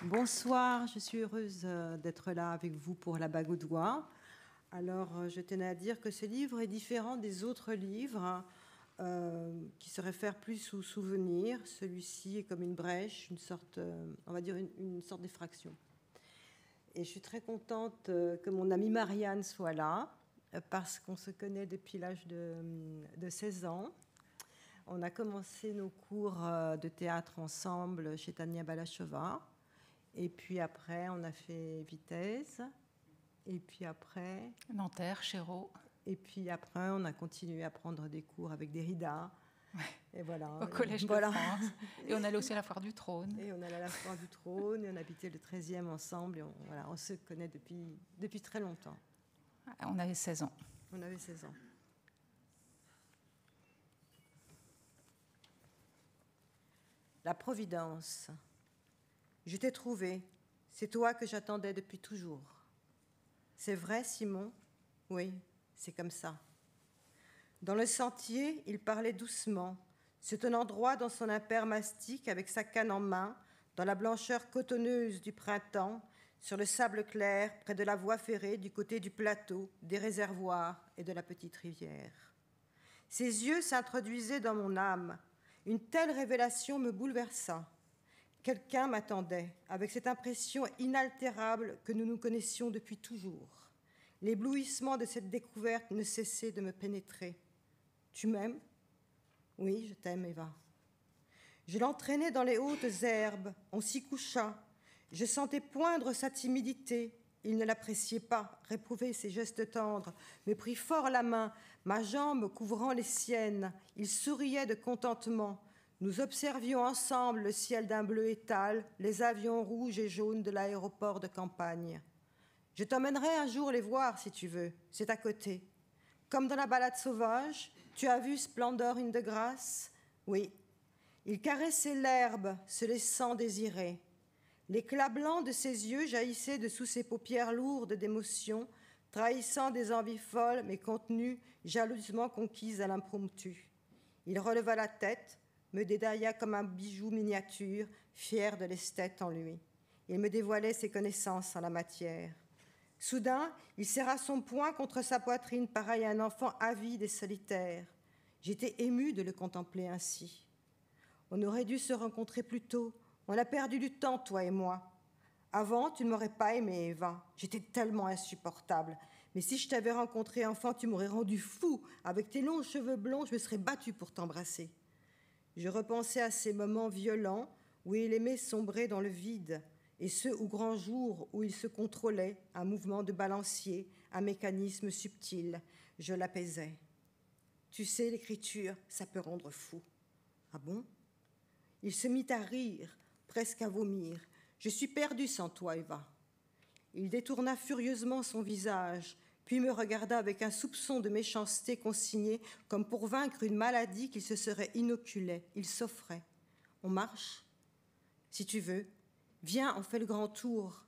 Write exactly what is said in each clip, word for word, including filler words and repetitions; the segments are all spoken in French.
Bonsoir, je suis heureuse d'être là avec vous pour La Bague au doigt. Alors, je tenais à dire que ce livre est différent des autres livres euh, qui se réfèrent plus aux souvenirs. Celui-ci est comme une brèche, une sorte, euh, on va dire une, une sorte d'effraction. Et je suis très contente que mon amie Marianne soit là, parce qu'on se connaît depuis l'âge de, de seize ans. On a commencé nos cours de théâtre ensemble chez Tania Balachova. Et puis après, on a fait Vitesse. Et puis après... Nanterre, Chéreau. Et puis après, on a continué à prendre des cours avec Derrida. Ouais. Et voilà. Au Collège voilà. de France. Et on allait aussi à la Foire du Trône. Et on allait à la Foire du Trône. Et on habitait le treizième ensemble. Et on, voilà, on se connaît depuis, depuis très longtemps. On avait seize ans. On avait seize ans. La Providence. Je t'ai trouvé. C'est toi que j'attendais depuis toujours. C'est vrai, Simon? Oui, c'est comme ça. Dans le sentier, il parlait doucement, se tenant droit dans son impair mastic avec sa canne en main, dans la blancheur cotonneuse du printemps, sur le sable clair, près de la voie ferrée, du côté du plateau, des réservoirs et de la petite rivière. Ses yeux s'introduisaient dans mon âme. Une telle révélation me bouleversa. Quelqu'un m'attendait, avec cette impression inaltérable que nous nous connaissions depuis toujours. L'éblouissement de cette découverte ne cessait de me pénétrer. « Tu m'aimes » ? « Oui, je t'aime, Eva. » Je l'entraînais dans les hautes herbes, on s'y coucha. Je sentais poindre sa timidité. Il ne l'appréciait pas, réprouvait ses gestes tendres, me prit fort la main, ma jambe couvrant les siennes. Il souriait de contentement. Nous observions ensemble le ciel d'un bleu étal, les avions rouges et jaunes de l'aéroport de campagne. Je t'emmènerai un jour les voir, si tu veux. C'est à côté. Comme dans la balade sauvage, tu as vu Splendor in de Grâce? Oui. Il caressait l'herbe, se laissant désirer. L'éclat blanc de ses yeux jaillissait de sous ses paupières lourdes d'émotion, trahissant des envies folles, mais contenues, jalousement conquises à l'impromptu. Il releva la tête, me dédailla comme un bijou miniature, fier de l'esthète en lui. Il me dévoilait ses connaissances en la matière. Soudain, il serra son poing contre sa poitrine, pareil à un enfant avide et solitaire. J'étais émue de le contempler ainsi. On aurait dû se rencontrer plus tôt. On a perdu du temps, toi et moi. Avant, tu ne m'aurais pas aimée, Eva. J'étais tellement insupportable. Mais si je t'avais rencontré enfant, tu m'aurais rendu fou. Avec tes longs cheveux blonds, je me serais battue pour t'embrasser. Je repensais à ces moments violents où il aimait sombrer dans le vide, et ceux au grand jour où il se contrôlait, un mouvement de balancier, un mécanisme subtil. Je l'apaisais. Tu sais, l'écriture, ça peut rendre fou. Ah bon? Il se mit à rire, presque à vomir. Je suis perdue sans toi, Eva. Il détourna furieusement son visage, puis me regarda avec un soupçon de méchanceté consigné, comme pour vaincre une maladie qu'il se serait inoculée. Il s'offrait. On marche? Si tu veux. Viens, on fait le grand tour.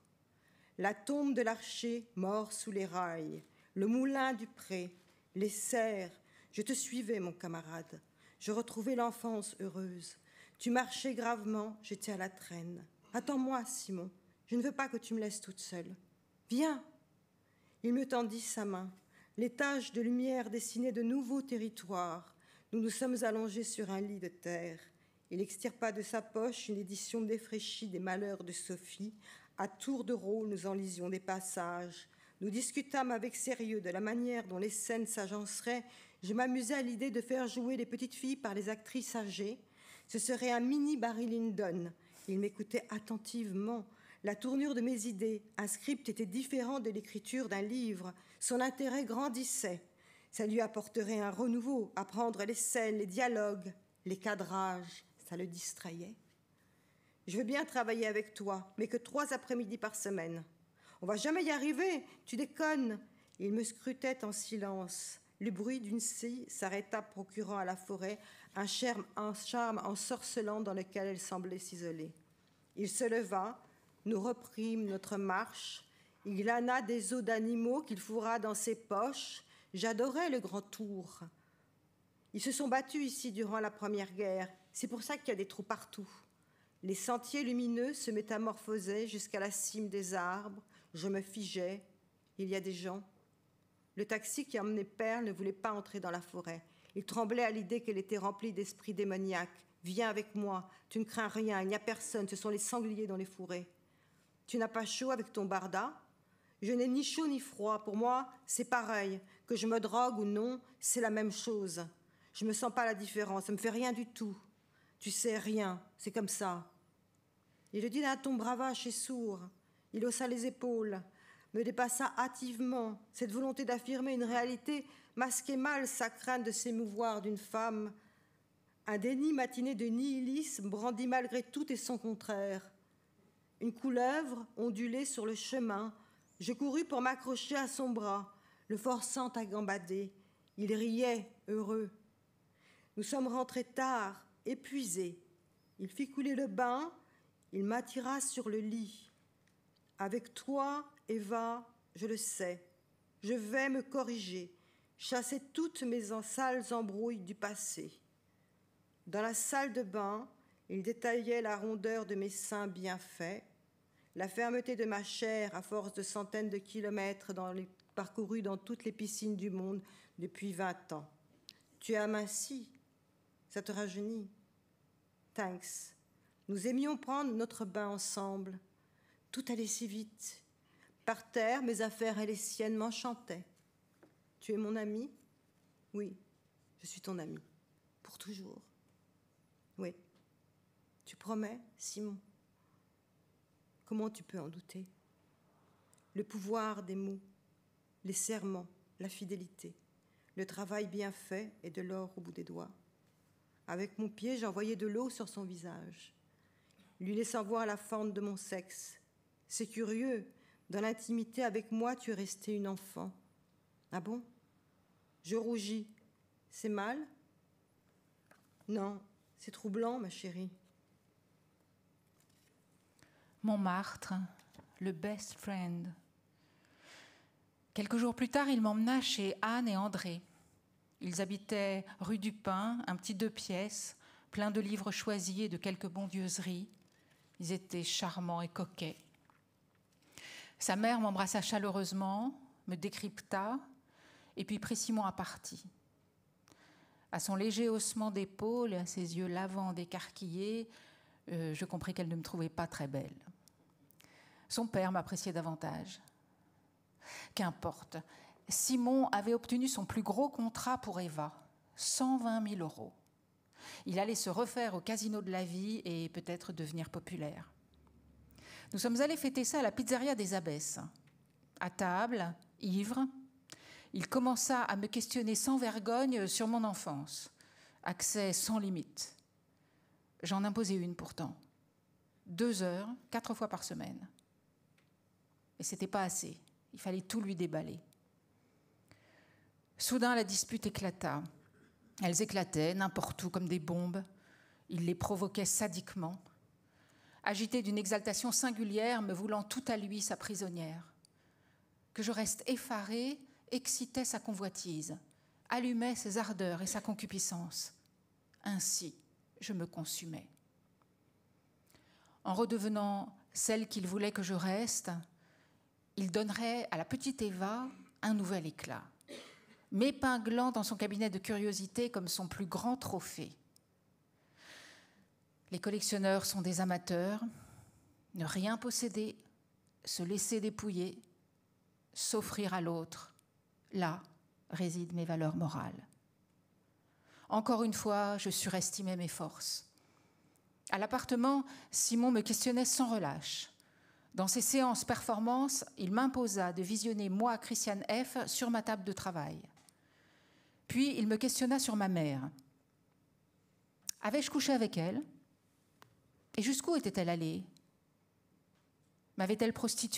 La tombe de l'archer, mort sous les rails, le moulin du pré, les serres. Je te suivais, mon camarade. Je retrouvais l'enfance heureuse. Tu marchais gravement, j'étais à la traîne. Attends-moi, Simon. Je ne veux pas que tu me laisses toute seule. Viens. Il me tendit sa main. Les taches de lumière dessinaient de nouveaux territoires. Nous nous sommes allongés sur un lit de terre. Il extirpa de sa poche une édition défraîchie des Malheurs de Sophie. À tour de rôle, nous en lisions des passages. Nous discutâmes avec sérieux de la manière dont les scènes s'agenceraient. Je m'amusais à l'idée de faire jouer les petites filles par les actrices âgées. Ce serait un mini Barry Lyndon. Il m'écoutait attentivement. La tournure de mes idées, un script était différent de l'écriture d'un livre. Son intérêt grandissait. Ça lui apporterait un renouveau, apprendre les scènes, les dialogues, les cadrages. Ça le distrayait. Je veux bien travailler avec toi, mais que trois après-midi par semaine. On va jamais y arriver, tu déconnes. Il me scrutait en silence. Le bruit d'une scie s'arrêta, procurant à la forêt un charme, un charme ensorcelant dans lequel elle semblait s'isoler. Il se leva, nous reprîmes notre marche. Il glana des os d'animaux qu'il fourra dans ses poches. J'adorais le grand tour. Ils se sont battus ici durant la Première Guerre. C'est pour ça qu'il y a des trous partout. Les sentiers lumineux se métamorphosaient jusqu'à la cime des arbres. Je me figeais. Il y a des gens. Le taxi qui emmenait Perle ne voulait pas entrer dans la forêt. Il tremblait à l'idée qu'elle était remplie d'esprits démoniaques. « Viens avec moi, tu ne crains rien, il n'y a personne, ce sont les sangliers dans les fourrés. » « Tu n'as pas chaud avec ton barda ? » Je n'ai ni chaud ni froid. Pour moi, c'est pareil. Que je me drogue ou non, c'est la même chose. Je ne me sens pas la différence, ça ne me fait rien du tout. Tu sais, rien, c'est comme ça. Il le dit d'un ton bravache et sourd. Il haussa les épaules, me dépassa hâtivement. Cette volonté d'affirmer une réalité masquait mal sa crainte de s'émouvoir d'une femme. Un déni matiné de nihilisme brandit malgré tout et son contraire. Une couleuvre ondulait sur le chemin. Je courus pour m'accrocher à son bras, le forçant à gambader. Il riait, heureux. Nous sommes rentrés tard, épuisés. Il fit couler le bain, il m'attira sur le lit. Avec toi, Eva, je le sais, je vais me corriger, chasser toutes mes sales embrouilles du passé. Dans la salle de bain, il détaillait la rondeur de mes seins bien faits, la fermeté de ma chair à force de centaines de kilomètres dans les, parcourus dans toutes les piscines du monde depuis vingt ans. Tu es aminci, ça te rajeunit. Thanks. Nous aimions prendre notre bain ensemble. Tout allait si vite. Par terre, mes affaires et les siennes m'enchantaient. Tu es mon ami ? Oui, je suis ton ami. Pour toujours. Oui. Tu promets, Simon ? Comment tu peux en douter ? Le pouvoir des mots, les serments, la fidélité, le travail bien fait et de l'or au bout des doigts. Avec mon pied, j'envoyais de l'eau sur son visage, lui laissant voir la fente de mon sexe. C'est curieux, dans l'intimité avec moi, tu es restée une enfant. Ah bon ? Je rougis. C'est mal ? Non, c'est troublant, ma chérie. Montmartre, le best friend. Quelques jours plus tard, il m'emmena chez Anne et André. Ils habitaient rue du Pin, un petit deux pièces, plein de livres choisis et de quelques bondieuseries. Ils étaient charmants et coquets. Sa mère m'embrassa chaleureusement, me décrypta, et puis prit Simon à partie. À son léger haussement d'épaule et à ses yeux lavants d'écarquillés, euh, je compris qu'elle ne me trouvait pas très belle. Son père m'appréciait davantage. Qu'importe, Simon avait obtenu son plus gros contrat pour Eva, cent vingt mille euros. Il allait se refaire au casino de la vie et peut-être devenir populaire. Nous sommes allés fêter ça à la pizzeria des Abbesses. À table, ivre, il commença à me questionner sans vergogne sur mon enfance. Accès sans limite. J'en imposais une pourtant. Deux heures, quatre fois par semaine. Et c'était pas assez. Il fallait tout lui déballer. Soudain, la dispute éclata. Elles éclataient n'importe où comme des bombes. Il les provoquait sadiquement. Agité d'une exaltation singulière, me voulant tout à lui, sa prisonnière. Que je reste effarée, excitait sa convoitise, allumait ses ardeurs et sa concupiscence. Ainsi, je me consumais. En redevenant celle qu'il voulait que je reste, il donnerait à la petite Eva un nouvel éclat, m'épinglant dans son cabinet de curiosité comme son plus grand trophée. Les collectionneurs sont des amateurs, ne rien posséder, se laisser dépouiller, s'offrir à l'autre. Là résident mes valeurs morales. Encore une fois, je surestimais mes forces. À l'appartement, Simon me questionnait sans relâche. Dans ses séances performances, il m'imposa de visionner moi, Christiane F., sur ma table de travail. Puis il me questionna sur ma mère. Avais-je couché avec elle ? Et jusqu'où était-elle allée ? M'avait-elle prostituée ?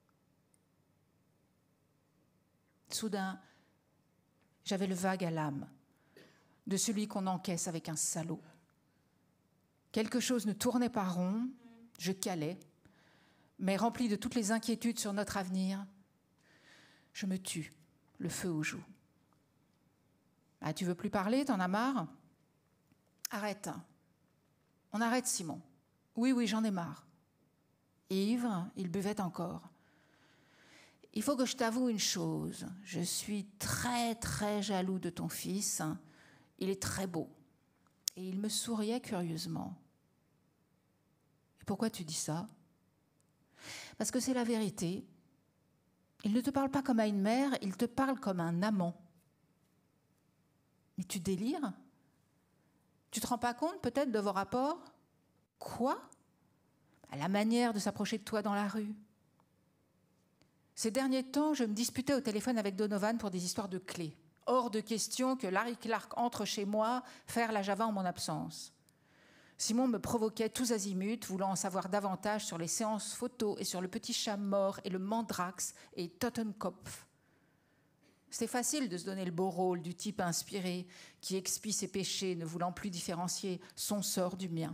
Soudain, j'avais le vague à l'âme de celui qu'on encaisse avec un salaud. Quelque chose ne tournait pas rond, je calais, mais rempli de toutes les inquiétudes sur notre avenir, je me tue, le feu aux joues. Ah, tu veux plus parler, t'en as marre ? Arrête. On arrête, Simon. Oui, oui, j'en ai marre. Ivre, il buvait encore. Il faut que je t'avoue une chose. Je suis très, très jaloux de ton fils. Il est très beau. Et il me souriait curieusement. Et pourquoi tu dis ça? Parce que c'est la vérité. Il ne te parle pas comme à une mère, il te parle comme un amant. Mais tu délires? Tu te rends pas compte peut-être de vos rapports? Quoi? À la manière de s'approcher de toi dans la rue. Ces derniers temps, je me disputais au téléphone avec Donovan pour des histoires de clés. Hors de question que Larry Clark entre chez moi faire la Java en mon absence. Simon me provoquait tous azimuts, voulant en savoir davantage sur les séances photos et sur le petit chat mort et le mandrax et Totenkopf. C'était facile de se donner le beau rôle du type inspiré qui expie ses péchés, ne voulant plus différencier son sort du mien.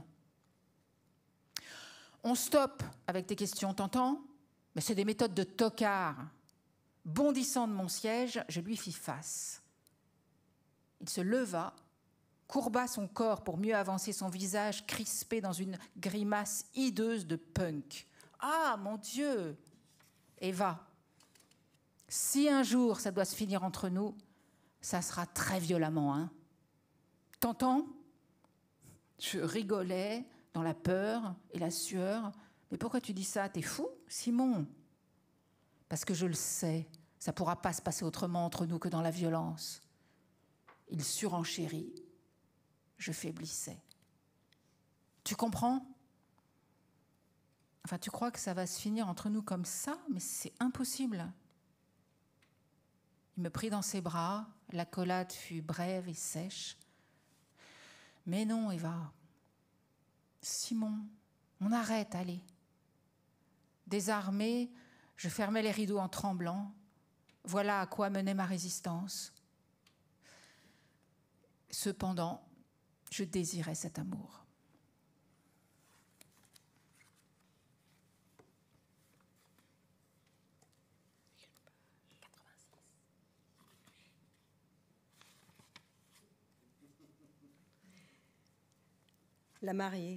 On stoppe avec tes questions, t'entends? Mais c'est des méthodes de tocard. Bondissant de mon siège, je lui fis face. Il se leva, courba son corps pour mieux avancer son visage crispé dans une grimace hideuse de punk. Ah, mon Dieu! Eva, si un jour ça doit se finir entre nous, ça sera très violemment, hein? T'entends? Je rigolais dans la peur et la sueur. Mais pourquoi tu dis ça? T'es fou, Simon? Parce que je le sais, ça ne pourra pas se passer autrement entre nous que dans la violence. Il surenchérit. Je faiblissais. Tu comprends? Enfin, tu crois que ça va se finir entre nous comme ça? Mais c'est impossible. Il me prit dans ses bras. L'accolade fut brève et sèche. Mais non, Eva. Simon, on arrête, allez. Désarmée, je fermais les rideaux en tremblant. Voilà à quoi menait ma résistance. Cependant, je désirais cet amour. La mariée.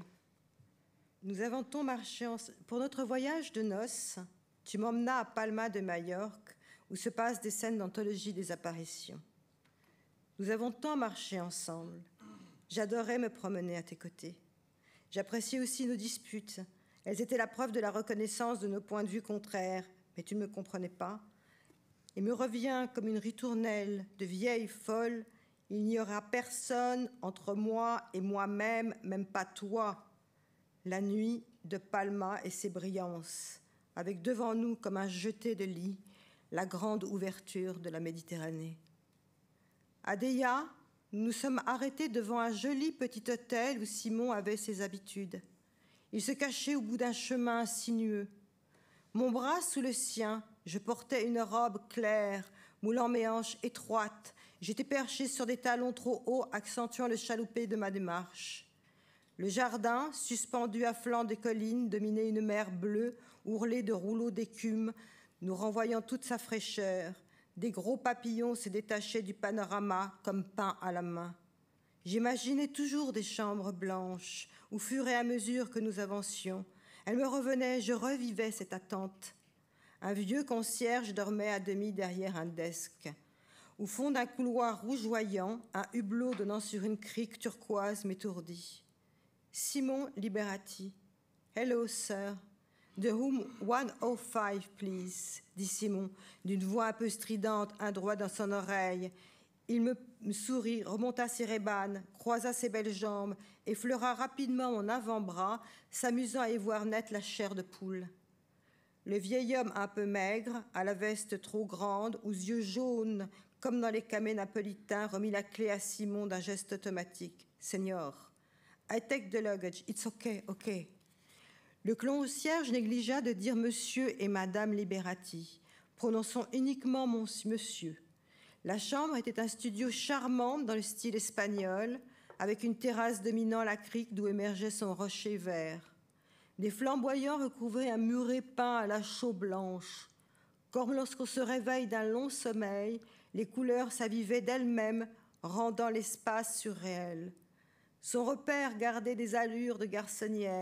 Nous avons tant marché en... Pour notre voyage de noces, tu m'emmenas à Palma de Majorque, où se passent des scènes d'anthologie des apparitions. Nous avons tant marché ensemble. J'adorais me promener à tes côtés. J'appréciais aussi nos disputes. Elles étaient la preuve de la reconnaissance de nos points de vue contraires, mais tu ne me comprenais pas. Il me revient comme une ritournelle de vieille folle. Il n'y aura personne entre moi et moi-même, même pas toi. La nuit de Palma et ses brillances, avec devant nous comme un jeté de lit, la grande ouverture de la Méditerranée. À Deya, nous nous sommes arrêtés devant un joli petit hôtel où Simon avait ses habitudes. Il se cachait au bout d'un chemin sinueux. Mon bras sous le sien, je portais une robe claire, moulant mes hanches étroites. J'étais perchée sur des talons trop hauts, accentuant le chaloupé de ma démarche. Le jardin, suspendu à flanc des collines, dominait une mer bleue, ourlée de rouleaux d'écume, nous renvoyant toute sa fraîcheur. Des gros papillons se détachaient du panorama comme peints à la main. J'imaginais toujours des chambres blanches, au fur et à mesure que nous avancions. Elle me revenait, je revivais cette attente. Un vieux concierge dormait à demi derrière un desk. Au fond d'un couloir rougeoyant, un hublot donnant sur une crique turquoise m'étourdit. Simon Liberati. « Hello, sir. The room one oh five, please, » dit Simon, d'une voix un peu stridente, un doigt dans son oreille. Il me sourit, remonta ses rébanes, croisa ses belles jambes, effleura rapidement mon avant-bras, s'amusant à y voir net la chair de poule. Le vieil homme un peu maigre, à la veste trop grande, aux yeux jaunes, comme dans les camés napolitains, remit la clé à Simon d'un geste automatique. « Seigneur. I take the luggage. It's okay, okay. » Le concierge négligea de dire monsieur et madame Liberati, prononçant uniquement mon monsieur. La chambre était un studio charmant dans le style espagnol, avec une terrasse dominant la crique d'où émergeait son rocher vert. Des flamboyants recouvraient un muret peint à la chaux blanche. Comme lorsqu'on se réveille d'un long sommeil, les couleurs s'avivaient d'elles-mêmes, rendant l'espace surréel. Son repère gardait des allures de garçonnière.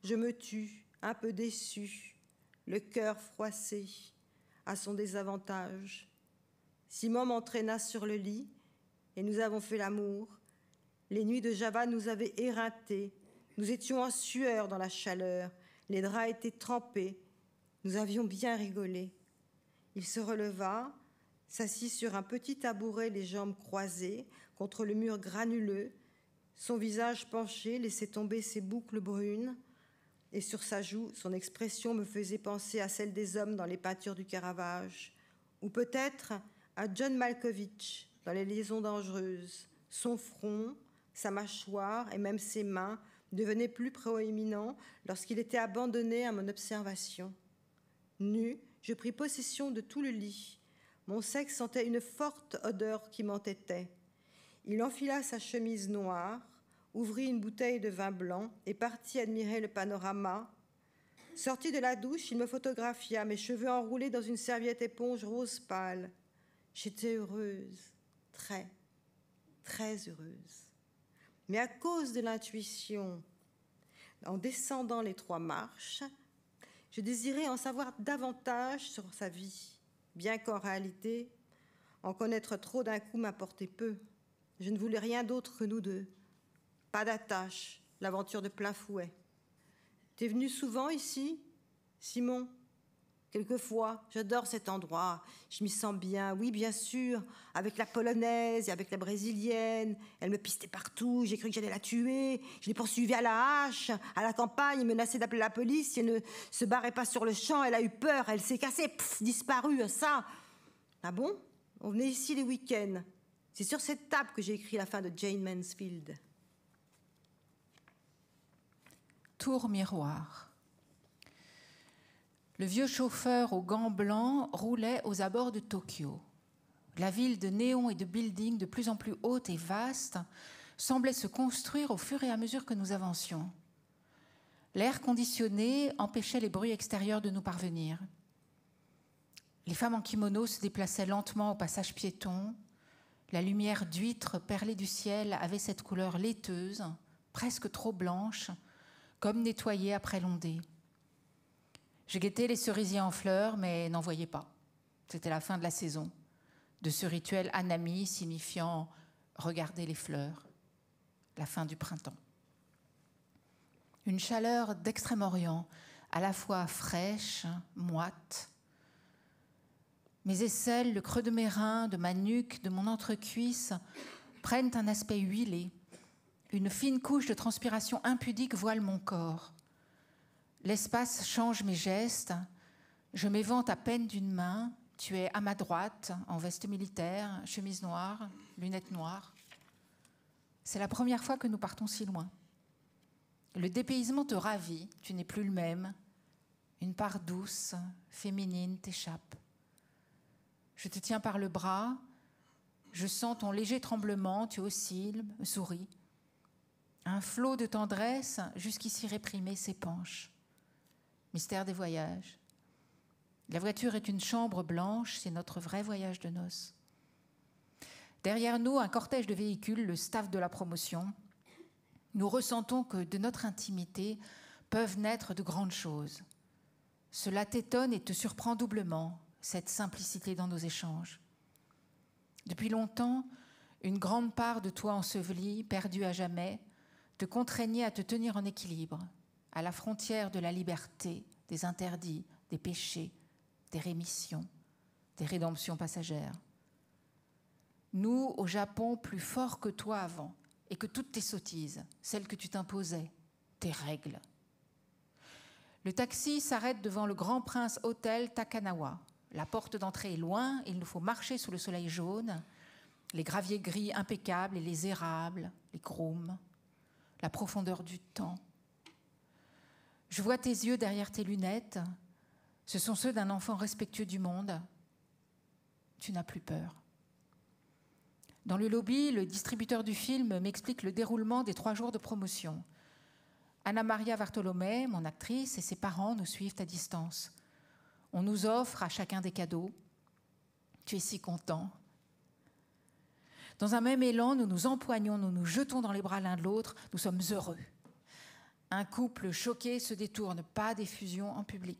je me tue, un peu déçue, le cœur froissé, à son désavantage. Simon m'entraîna sur le lit et nous avons fait l'amour. Les nuits de Java nous avaient éreintés. Nous étions en sueur dans la chaleur. Les draps étaient trempés. Nous avions bien rigolé. Il se releva, s'assit sur un petit tabouret, les jambes croisées, contre le mur granuleux. Son visage penché laissait tomber ses boucles brunes. Et sur sa joue, son expression me faisait penser à celle des hommes dans les peintures du Caravage, ou peut-être à John Malkovich dans Les Liaisons dangereuses. Son front, sa mâchoire et même ses mains devenaient plus proéminents lorsqu'il était abandonné à mon observation. Nu, je pris possession de tout le lit. Mon sexe sentait une forte odeur qui m'entêtait. Il enfila sa chemise noire, ouvrit une bouteille de vin blanc et partit admirer le panorama. Sorti de la douche, il me photographia, mes cheveux enroulés dans une serviette éponge rose pâle. J'étais heureuse, très, très heureuse. Mais à cause de l'intuition, en descendant les trois marches, je désirais en savoir davantage sur sa vie, bien qu'en réalité, en connaître trop d'un coup m'apportait peu. Je ne voulais rien d'autre que nous deux. Pas d'attache, l'aventure de plein fouet. T'es venu souvent ici, Simon? Quelquefois, j'adore cet endroit, je m'y sens bien, oui bien sûr, avec la polonaise et avec la brésilienne, elle me pistait partout, j'ai cru que j'allais la tuer, je l'ai poursuivie à la hache, à la campagne, menacée d'appeler la police, si elle ne se barrait pas sur le champ, elle a eu peur, elle s'est cassée, pff, disparue, ça. Ah bon? On venait ici les week-ends, c'est sur cette table que j'ai écrit la fin de Jane Mansfield. Tour miroir. Le vieux chauffeur aux gants blancs roulait aux abords de Tokyo. La ville de néons et de buildings de plus en plus haute et vaste semblait se construire au fur et à mesure que nous avancions. L'air conditionné empêchait les bruits extérieurs de nous parvenir. Les femmes en kimono se déplaçaient lentement au passage piéton. La lumière d'huître perlée du ciel avait cette couleur laiteuse, presque trop blanche, comme nettoyée après l'ondée. Je guettais les cerisiers en fleurs, mais n'en voyais pas. C'était la fin de la saison, de ce rituel hanami signifiant « regarder les fleurs », la fin du printemps. Une chaleur d'Extrême-Orient, à la fois fraîche, moite. Mes aisselles, le creux de mes reins, de ma nuque, de mon entrecuisse prennent un aspect huilé. Une fine couche de transpiration impudique voile mon corps. L'espace change mes gestes. Je m'évente à peine d'une main. Tu es à ma droite, en veste militaire, chemise noire, lunettes noires. C'est la première fois que nous partons si loin. Le dépaysement te ravit, tu n'es plus le même. Une part douce, féminine t'échappe. Je te tiens par le bras. Je sens ton léger tremblement, tu oscilles, me souris. Un flot de tendresse, jusqu'ici réprimé, s'épanche. Mystère des voyages. La voiture est une chambre blanche, c'est notre vrai voyage de noces. Derrière nous, un cortège de véhicules, le staff de la promotion. Nous ressentons que de notre intimité peuvent naître de grandes choses. Cela t'étonne et te surprend doublement, cette simplicité dans nos échanges. Depuis longtemps, une grande part de toi ensevelie, perdue à jamais, te contraignait à te tenir en équilibre, à la frontière de la liberté, des interdits, des péchés, des rémissions, des rédemptions passagères. Nous, au Japon, plus forts que toi avant, et que toutes tes sottises, celles que tu t'imposais, tes règles. Le taxi s'arrête devant le Grand Prince Hotel Takanawa. La porte d'entrée est loin, il nous faut marcher sous le soleil jaune, les graviers gris impeccables et les érables, les chromes, la profondeur du temps. Je vois tes yeux derrière tes lunettes, ce sont ceux d'un enfant respectueux du monde. Tu n'as plus peur. Dans le lobby, le distributeur du film m'explique le déroulement des trois jours de promotion. Anna Maria Bartolomé, mon actrice, et ses parents nous suivent à distance. On nous offre à chacun des cadeaux. Tu es si content. Dans un même élan, nous nous empoignons, nous nous jetons dans les bras l'un de l'autre, nous sommes heureux. Un couple choqué se détourne, pas d'effusion en public.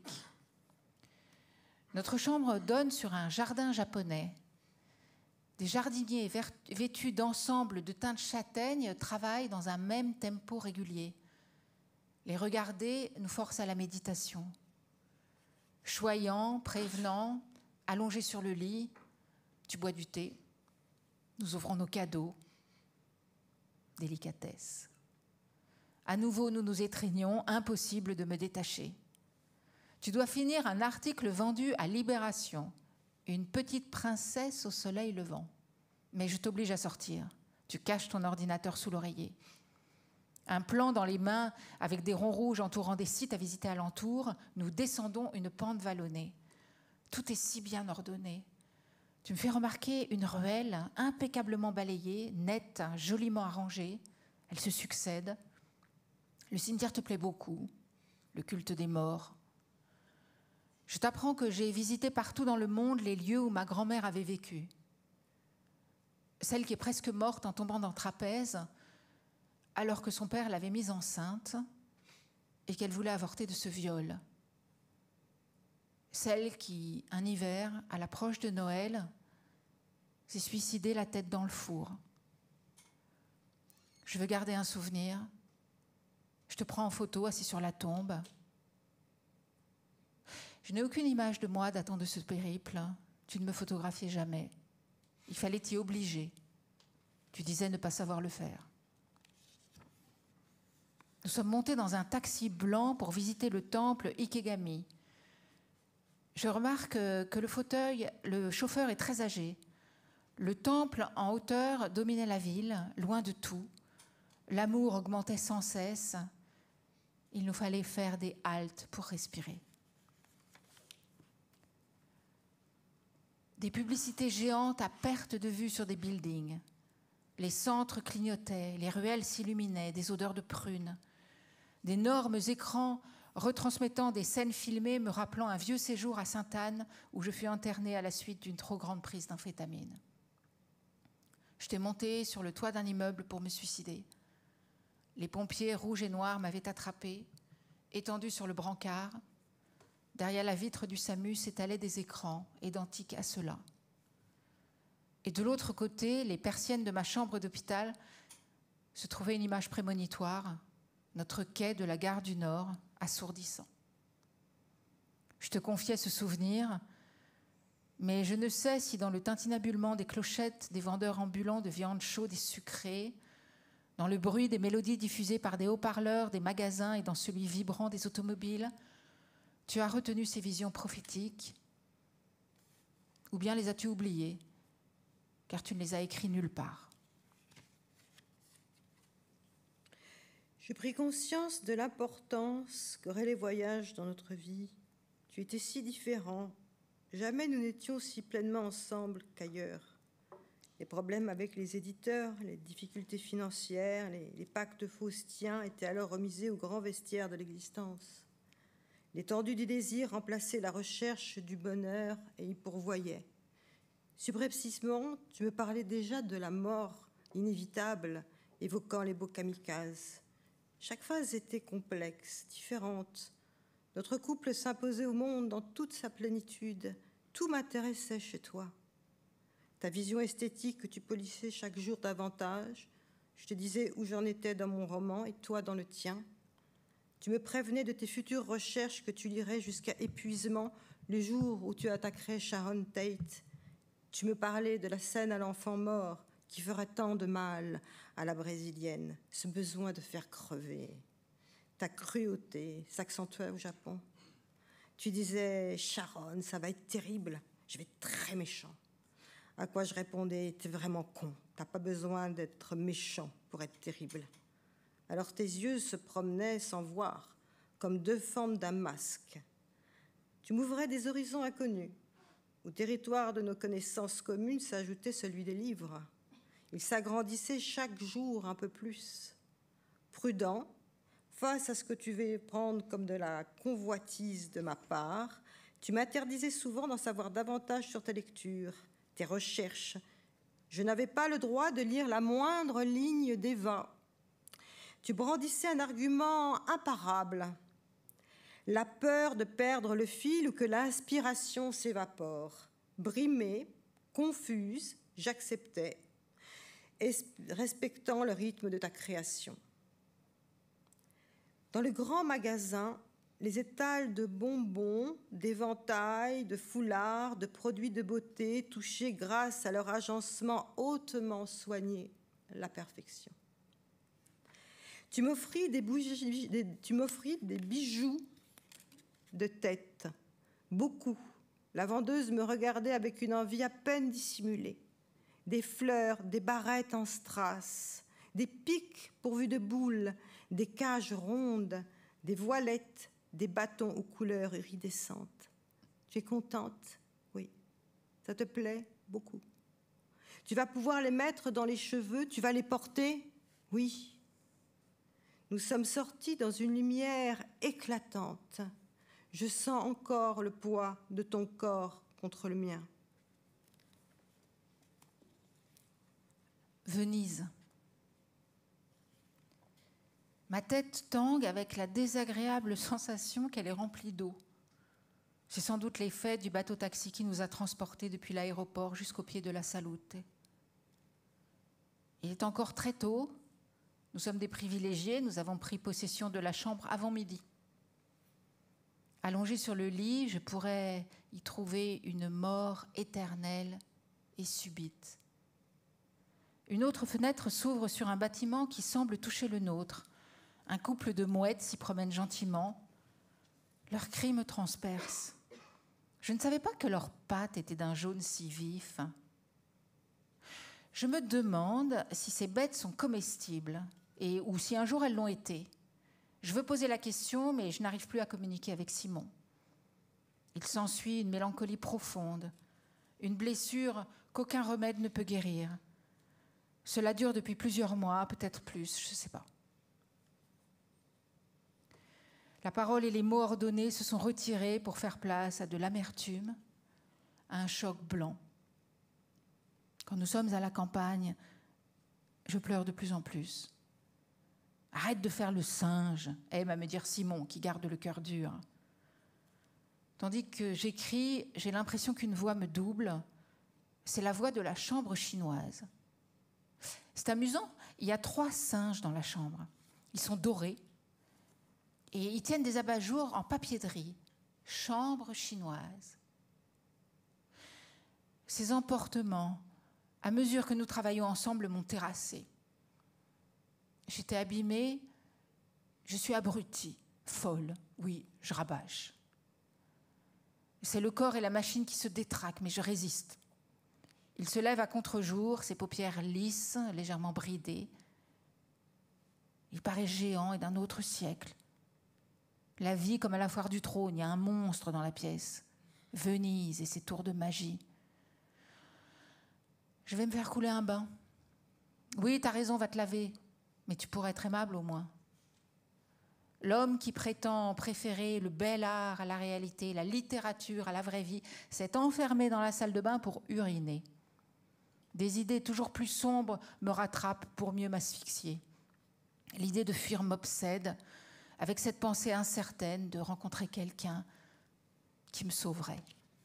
Notre chambre donne sur un jardin japonais. Des jardiniers vêtus d'ensembles de teintes châtaignes travaillent dans un même tempo régulier. Les regarder nous force à la méditation. Choyant, prévenant, allongé sur le lit, tu bois du thé. Nous ouvrons nos cadeaux. Délicatesse. À nouveau, nous nous étreignons, impossible de me détacher. Tu dois finir un article vendu à Libération, une petite princesse au soleil levant. Mais je t'oblige à sortir. Tu caches ton ordinateur sous l'oreiller. Un plan dans les mains, avec des ronds rouges entourant des sites à visiter alentour, nous descendons une pente vallonnée. Tout est si bien ordonné. Tu me fais remarquer une ruelle impeccablement balayée, nette, joliment arrangée. Elle se succède. Le cimetière te plaît beaucoup, le culte des morts. Je t'apprends que j'ai visité partout dans le monde les lieux où ma grand-mère avait vécu. Celle qui est presque morte en tombant dans le trapèze, alors que son père l'avait mise enceinte et qu'elle voulait avorter de ce viol. Celle qui, un hiver, à l'approche de Noël, s'est suicidée la tête dans le four. Je veux garder un souvenir. Je te prends en photo, assis sur la tombe. Je n'ai aucune image de moi datant de ce périple. Tu ne me photographiais jamais. Il fallait t'y obliger. Tu disais ne pas savoir le faire. Nous sommes montés dans un taxi blanc pour visiter le temple Ikegami. Je remarque que le fauteuil, le chauffeur est très âgé. Le temple en hauteur dominait la ville, loin de tout. L'amour augmentait sans cesse. Il nous fallait faire des haltes pour respirer. Des publicités géantes à perte de vue sur des buildings. Les centres clignotaient, les ruelles s'illuminaient, des odeurs de prunes. D'énormes écrans retransmettant des scènes filmées me rappelant un vieux séjour à Sainte-Anne où je fus internée à la suite d'une trop grande prise d'amphétamine. J'étais montée sur le toit d'un immeuble pour me suicider. Les pompiers rouges et noirs m'avaient attrapée, étendue sur le brancard. Derrière la vitre du SAMU s'étalaient des écrans, identiques à ceux-là. Et de l'autre côté, les persiennes de ma chambre d'hôpital, se trouvait une image prémonitoire, notre quai de la gare du Nord, assourdissant. Je te confiais ce souvenir, mais je ne sais si dans le tintinabulement des clochettes des vendeurs ambulants de viande chaude et sucrée, dans le bruit des mélodies diffusées par des haut-parleurs des magasins et dans celui vibrant des automobiles, tu as retenu ces visions prophétiques, ou bien les as-tu oubliées, car tu ne les as écrites nulle part. J'ai pris conscience de l'importance qu'auraient les voyages dans notre vie. Tu étais si différent. Jamais nous n'étions si pleinement ensemble qu'ailleurs. Les problèmes avec les éditeurs, les difficultés financières, les, les pactes faustiens étaient alors remisés au grand vestiaire de l'existence. L'étendue du désir remplaçait la recherche du bonheur et y pourvoyait. Subrepticement, tu me parlais déjà de la mort inévitable, évoquant les beaux kamikazes. Chaque phase était complexe, différente. Notre couple s'imposait au monde dans toute sa plénitude. Tout m'intéressait chez toi. Ta vision esthétique que tu polissais chaque jour davantage. Je te disais où j'en étais dans mon roman et toi dans le tien. Tu me prévenais de tes futures recherches que tu lirais jusqu'à épuisement le jour où tu attaquerais Sharon Tate. Tu me parlais de la scène à l'enfant mort qui ferait tant de mal à la brésilienne, ce besoin de faire crever. Ta cruauté s'accentuait au Japon. Tu disais, Sharon, ça va être terrible, je vais être très méchant. À quoi je répondais, t'es vraiment con, t'as pas besoin d'être méchant pour être terrible. Alors tes yeux se promenaient sans voir, comme deux formes d'un masque. Tu m'ouvrais des horizons inconnus. Au territoire de nos connaissances communes s'ajoutait celui des livres. Il s'agrandissait chaque jour un peu plus. Prudent, face à ce que tu veux prendre comme de la convoitise de ma part, tu m'interdisais souvent d'en savoir davantage sur tes lectures, tes recherches. Je n'avais pas le droit de lire la moindre ligne d'Eva. Tu brandissais un argument imparable. La peur de perdre le fil ou que l'inspiration s'évapore. Brimée, confuse, j'acceptais, respectant le rythme de ta création. Dans le grand magasin, les étals de bonbons, d'éventails, de foulards, de produits de beauté touchaient grâce à leur agencement hautement soigné la perfection. Tu m'offris des, bougies, des, tu m'offris des bijoux de tête, beaucoup. La vendeuse me regardait avec une envie à peine dissimulée. Des fleurs, des barrettes en strass, des pics pourvus de boules, des cages rondes, des voilettes, des bâtons aux couleurs iridescentes. Tu es contente? Oui. Ça te plaît? Beaucoup. Tu vas pouvoir les mettre dans les cheveux? Tu vas les porter? Oui. Nous sommes sortis dans une lumière éclatante. Je sens encore le poids de ton corps contre le mien. Venise. Ma tête tangue avec la désagréable sensation qu'elle est remplie d'eau. C'est sans doute l'effet du bateau-taxi qui nous a transportés depuis l'aéroport jusqu'au pied de la Salute. Il est encore très tôt. Nous sommes des privilégiés. Nous avons pris possession de la chambre avant midi. Allongée sur le lit, je pourrais y trouver une mort éternelle et subite. Une autre fenêtre s'ouvre sur un bâtiment qui semble toucher le nôtre. Un couple de mouettes s'y promène gentiment. Leurs cris me transpercent. Je ne savais pas que leurs pattes étaient d'un jaune si vif. Je me demande si ces bêtes sont comestibles et, ou si un jour elles l'ont été. Je veux poser la question, mais je n'arrive plus à communiquer avec Simon. Il s'ensuit une mélancolie profonde, une blessure qu'aucun remède ne peut guérir. Cela dure depuis plusieurs mois, peut-être plus, je ne sais pas. La parole et les mots ordonnés se sont retirés pour faire place à de l'amertume, à un choc blanc. Quand nous sommes à la campagne, je pleure de plus en plus. Arrête de faire le singe, aime à me dire Simon, qui garde le cœur dur. Tandis que j'écris, j'ai l'impression qu'une voix me double. C'est la voix de la chambre chinoise. C'est amusant, il y a trois singes dans la chambre. Ils sont dorés et ils tiennent des abat-jours en papier de riz. Chambre chinoise. Ces emportements, à mesure que nous travaillons ensemble, m'ont terrassée. J'étais abîmée, je suis abrutie, folle, oui, je rabâche. C'est le corps et la machine qui se détraquent, mais je résiste. Il se lève à contre-jour, ses paupières lisses, légèrement bridées. Il paraît géant et d'un autre siècle. La vie comme à la foire du trône, il y a un monstre dans la pièce. Venise et ses tours de magie. Je vais me faire couler un bain. Oui, t'as raison, va te laver. Mais tu pourrais être aimable au moins. L'homme qui prétend préférer le bel art à la réalité, la littérature à la vraie vie, s'est enfermé dans la salle de bain pour uriner. Des idées toujours plus sombres me rattrapent pour mieux m'asphyxier. L'idée de fuir m'obsède, avec cette pensée incertaine de rencontrer quelqu'un qui me sauverait.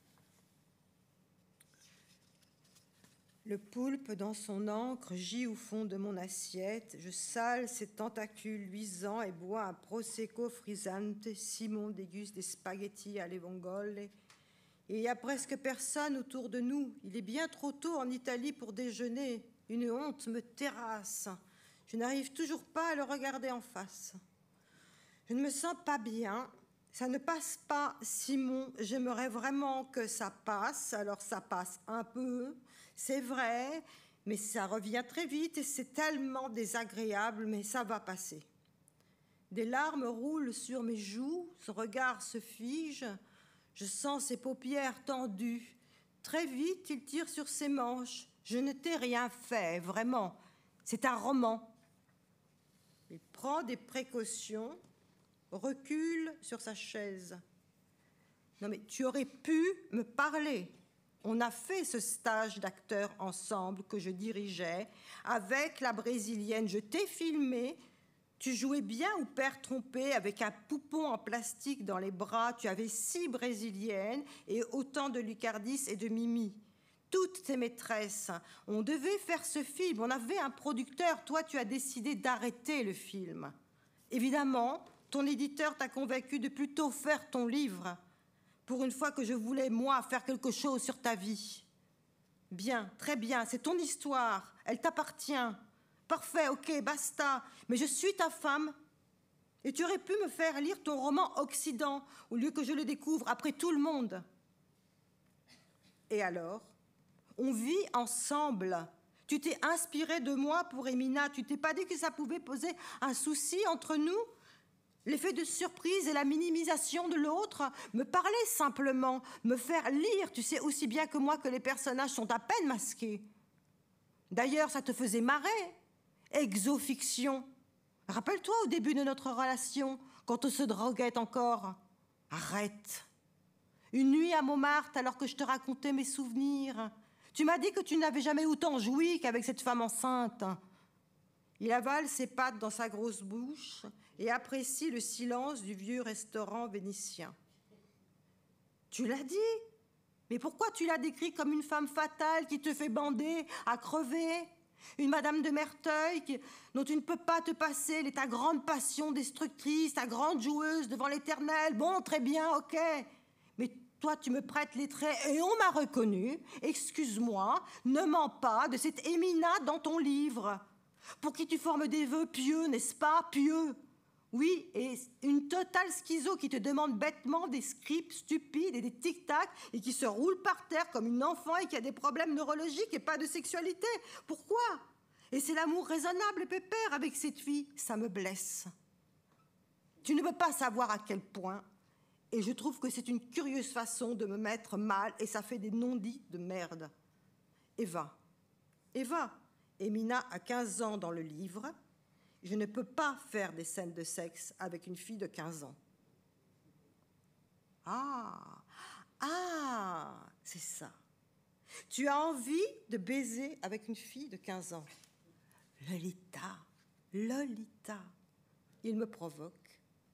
Le poulpe dans son encre gît au fond de mon assiette. Je sale ses tentacules luisants et bois un prosecco frizzante. Simon déguste des spaghettis alle vongole. Et il n'y a presque personne autour de nous. Il est bien trop tôt en Italie pour déjeuner. Une honte me terrasse. Je n'arrive toujours pas à le regarder en face. Je ne me sens pas bien. Ça ne passe pas, Simon. J'aimerais vraiment que ça passe. Alors ça passe un peu. C'est vrai, mais ça revient très vite et c'est tellement désagréable, mais ça va passer. Des larmes roulent sur mes joues, son regard se fige, je sens ses paupières tendues. Très vite, il tire sur ses manches. Je ne t'ai rien fait, vraiment. C'est un roman. Il prend des précautions, recule sur sa chaise. Non mais tu aurais pu me parler. On a fait ce stage d'acteurs ensemble que je dirigeais avec la brésilienne. Je t'ai filmé. Tu jouais bien au père trompé avec un poupon en plastique dans les bras. Tu avais six brésiliennes et autant de Lucardis et de Mimi. Toutes tes maîtresses. On devait faire ce film. On avait un producteur. Toi, tu as décidé d'arrêter le film. Évidemment, ton éditeur t'a convaincu de plutôt faire ton livre. Pour une fois que je voulais, moi, faire quelque chose sur ta vie. Bien, très bien, c'est ton histoire. Elle t'appartient. Parfait, ok, basta. Mais je suis ta femme. Et tu aurais pu me faire lire ton roman Occident, au lieu que je le découvre après tout le monde. Et alors, on vit ensemble. Tu t'es inspiré de moi pour Emina. Tu t'es pas dit que ça pouvait poser un souci entre nous? L'effet de surprise et la minimisation de l'autre, me parler simplement, me faire lire. Tu sais aussi bien que moi que les personnages sont à peine masqués. D'ailleurs, ça te faisait marrer. Exofiction. Rappelle-toi au début de notre relation, quand on se droguait encore. Arrête. Une nuit à Montmartre, alors que je te racontais mes souvenirs. Tu m'as dit que tu n'avais jamais autant joui qu'avec cette femme enceinte. Il avale ses pattes dans sa grosse bouche et apprécie le silence du vieux restaurant vénitien. Tu l'as dit, mais pourquoi tu l'as décrit comme une femme fatale qui te fait bander, à crever? Une Madame de Merteuil qui, dont tu ne peux pas te passer, elle est ta grande passion destructrice, ta grande joueuse devant l'éternel. Bon, très bien, ok. Mais toi, tu me prêtes les traits et on m'a reconnu. Excuse-moi, ne mens pas de cette Emina dans ton livre. Pour qui tu formes des vœux pieux, n'est-ce pas, pieux? Oui, et une totale schizo qui te demande bêtement des scripts stupides et des tic-tac et qui se roule par terre comme une enfant et qui a des problèmes neurologiques et pas de sexualité. Pourquoi? Et c'est l'amour raisonnable et pépère avec cette fille. Ça me blesse. Tu ne peux pas savoir à quel point. Et je trouve que c'est une curieuse façon de me mettre mal et ça fait des non-dits de merde. Eva. Eva. Emina a quinze ans dans le livre. Je ne peux pas faire des scènes de sexe avec une fille de quinze ans. Ah, ah, c'est ça. Tu as envie de baiser avec une fille de quinze ans. Lolita, Lolita. Il me provoque.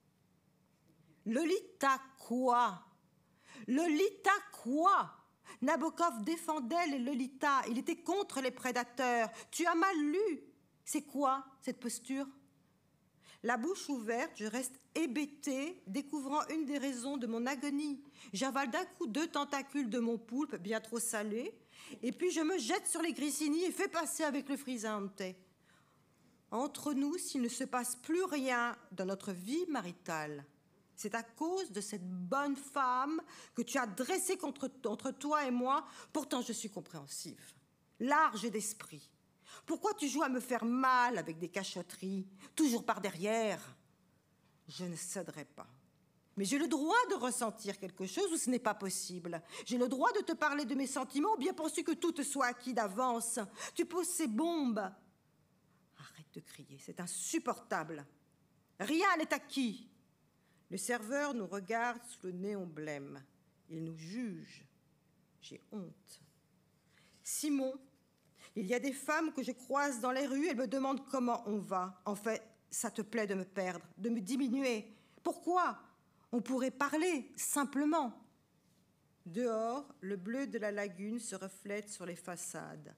Lolita quoi? Lolita quoi? Nabokov défendait les Lolita. Il était contre les prédateurs. Tu as mal lu. C'est quoi, cette posture? La bouche ouverte, je reste hébétée, découvrant une des raisons de mon agonie. J'avale d'un coup deux tentacules de mon poulpe, bien trop salé, et puis je me jette sur les grissini et fais passer avec le frisante. Entre nous, s'il ne se passe plus rien dans notre vie maritale, c'est à cause de cette bonne femme que tu as dressée contre, entre toi et moi. Pourtant, je suis compréhensive, large d'esprit. Pourquoi tu joues à me faire mal avec des cachotteries, toujours par derrière? Je ne céderai pas. Mais j'ai le droit de ressentir quelque chose ou ce n'est pas possible. J'ai le droit de te parler de mes sentiments ou bien penses-tu que tout te soit acquis d'avance? Tu poses ces bombes. Arrête de crier, c'est insupportable. Rien n'est acquis. Le serveur nous regarde sous le néon blême. Il nous juge. J'ai honte. Simon, il y a des femmes que je croise dans les rues, elles me demandent comment on va. En fait, ça te plaît de me perdre, de me diminuer. Pourquoi? On pourrait parler, simplement. Dehors, le bleu de la lagune se reflète sur les façades.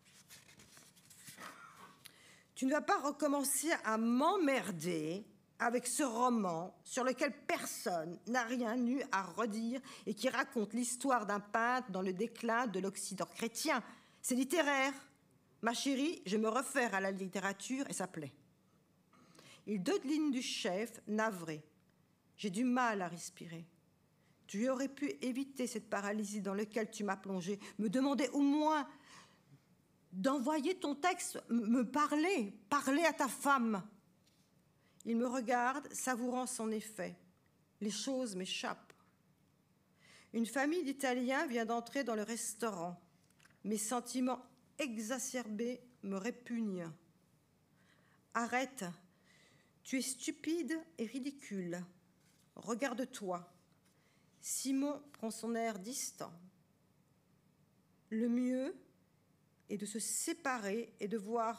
Tu ne vas pas recommencer à m'emmerder avec ce roman sur lequel personne n'a rien eu à redire et qui raconte l'histoire d'un peintre dans le déclin de l'Occident chrétien. C'est littéraire. Ma chérie, je me réfère à la littérature et ça plaît. Il dodeline du chef, navré. J'ai du mal à respirer. Tu aurais pu éviter cette paralysie dans laquelle tu m'as plongée, me demander au moins d'envoyer ton texte, me parler, parler à ta femme. Il me regarde, savourant son effet. Les choses m'échappent. Une famille d'Italiens vient d'entrer dans le restaurant. Mes sentiments exacerbés me répugnent. Arrête, tu es stupide et ridicule. Regarde-toi. Simon prend son air distant. Le mieux est de se séparer et de voir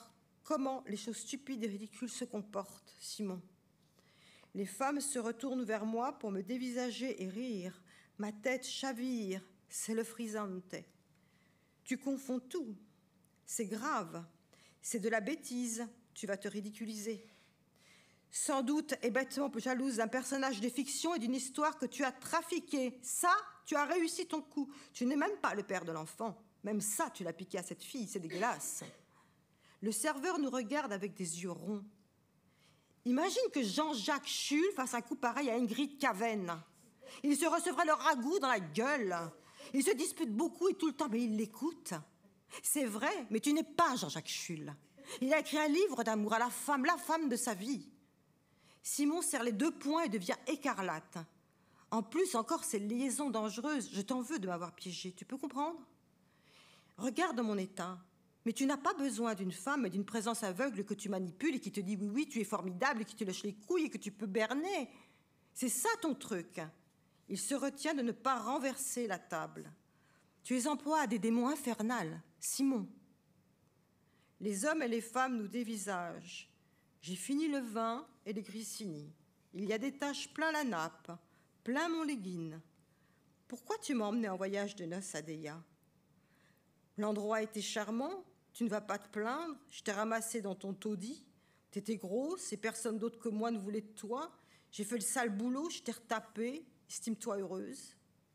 comment les choses stupides et ridicules se comportent, Simon. Les femmes se retournent vers moi pour me dévisager et rire. Ma tête chavire, c'est le frisante. Tu confonds tout. C'est grave. C'est de la bêtise. Tu vas te ridiculiser. Sans doute est bêtement jalouse d'un personnage de fiction et d'une histoire que tu as trafiquée. Ça, tu as réussi ton coup. Tu n'es même pas le père de l'enfant. Même ça, tu l'as piqué à cette fille. C'est dégueulasse. Le serveur nous regarde avec des yeux ronds. Imagine que Jean-Jacques Schull fasse un coup pareil à Ingrid Caven. Il se recevrait le ragoût dans la gueule. Il se dispute beaucoup et tout le temps, mais il l'écoute. C'est vrai, mais tu n'es pas Jean-Jacques Schull. Il a écrit un livre d'amour à la femme, la femme de sa vie. Simon serre les deux poings et devient écarlate. En plus, encore, ces liaisons dangereuses, je t'en veux de m'avoir piégée. Tu peux comprendre? Regarde mon état. Mais tu n'as pas besoin d'une femme et d'une présence aveugle que tu manipules et qui te dit oui, oui, tu es formidable et qui te lèche les couilles et que tu peux berner. C'est ça ton truc. Il se retient de ne pas renverser la table. Tu es en proie à des démons infernales, Simon. Les hommes et les femmes nous dévisagent. J'ai fini le vin et les grissini. Il y a des taches plein la nappe, plein mon legging. Pourquoi tu m'as emmené en voyage de noces à Deya? L'endroit était charmant. Tu ne vas pas te plaindre, je t'ai ramassé dans ton taudis. T'étais grosse et personne d'autre que moi ne voulait de toi. J'ai fait le sale boulot, je t'ai retapé. Estime-toi heureuse.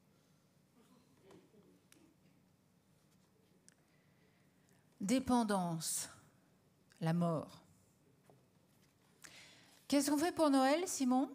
Dépendance, la mort. Qu'est-ce qu'on fait pour Noël, Simon?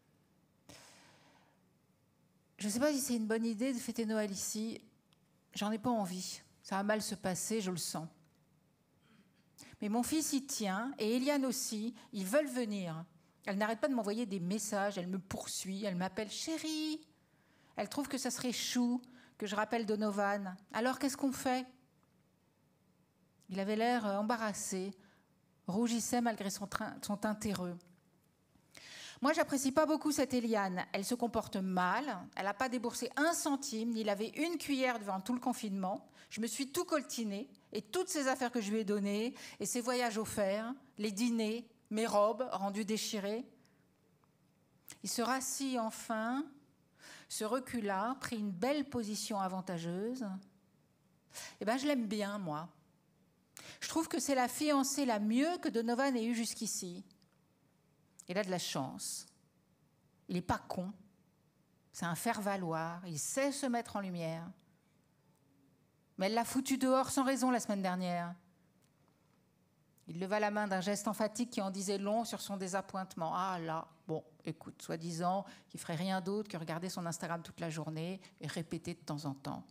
Je ne sais pas si c'est une bonne idée de fêter Noël ici. J'en ai pas envie. Ça va mal se passer, je le sens. Mais mon fils y tient, et Eliane aussi, ils veulent venir. Elle n'arrête pas de m'envoyer des messages, elle me poursuit, elle m'appelle chérie. Elle trouve que ça serait chou que je rappelle Donovan. Alors qu'est-ce qu'on fait? Il avait l'air embarrassé, rougissait malgré son, train, son teint terreux. Moi, j'apprécie pas beaucoup cette Eliane. Elle se comporte mal, elle n'a pas déboursé un centime, ni lavé une cuillère devant tout le confinement. Je me suis tout coltinée, et toutes ces affaires que je lui ai données, et ses voyages offerts, les dîners, mes robes rendues déchirées. Il se rassit enfin, se recula, prit une belle position avantageuse. Eh bien, je l'aime bien, moi. Je trouve que c'est la fiancée la mieux que Donovan ait eue jusqu'ici. Il a de la chance. Il n'est pas con. C'est un faire-valoir. Il sait se mettre en lumière. Mais elle l'a foutu dehors sans raison la semaine dernière. Il leva la main d'un geste emphatique qui en disait long sur son désappointement. Ah là, bon, écoute, soi-disant qu'il ferait rien d'autre que regarder son Instagram toute la journée et répéter de temps en temps.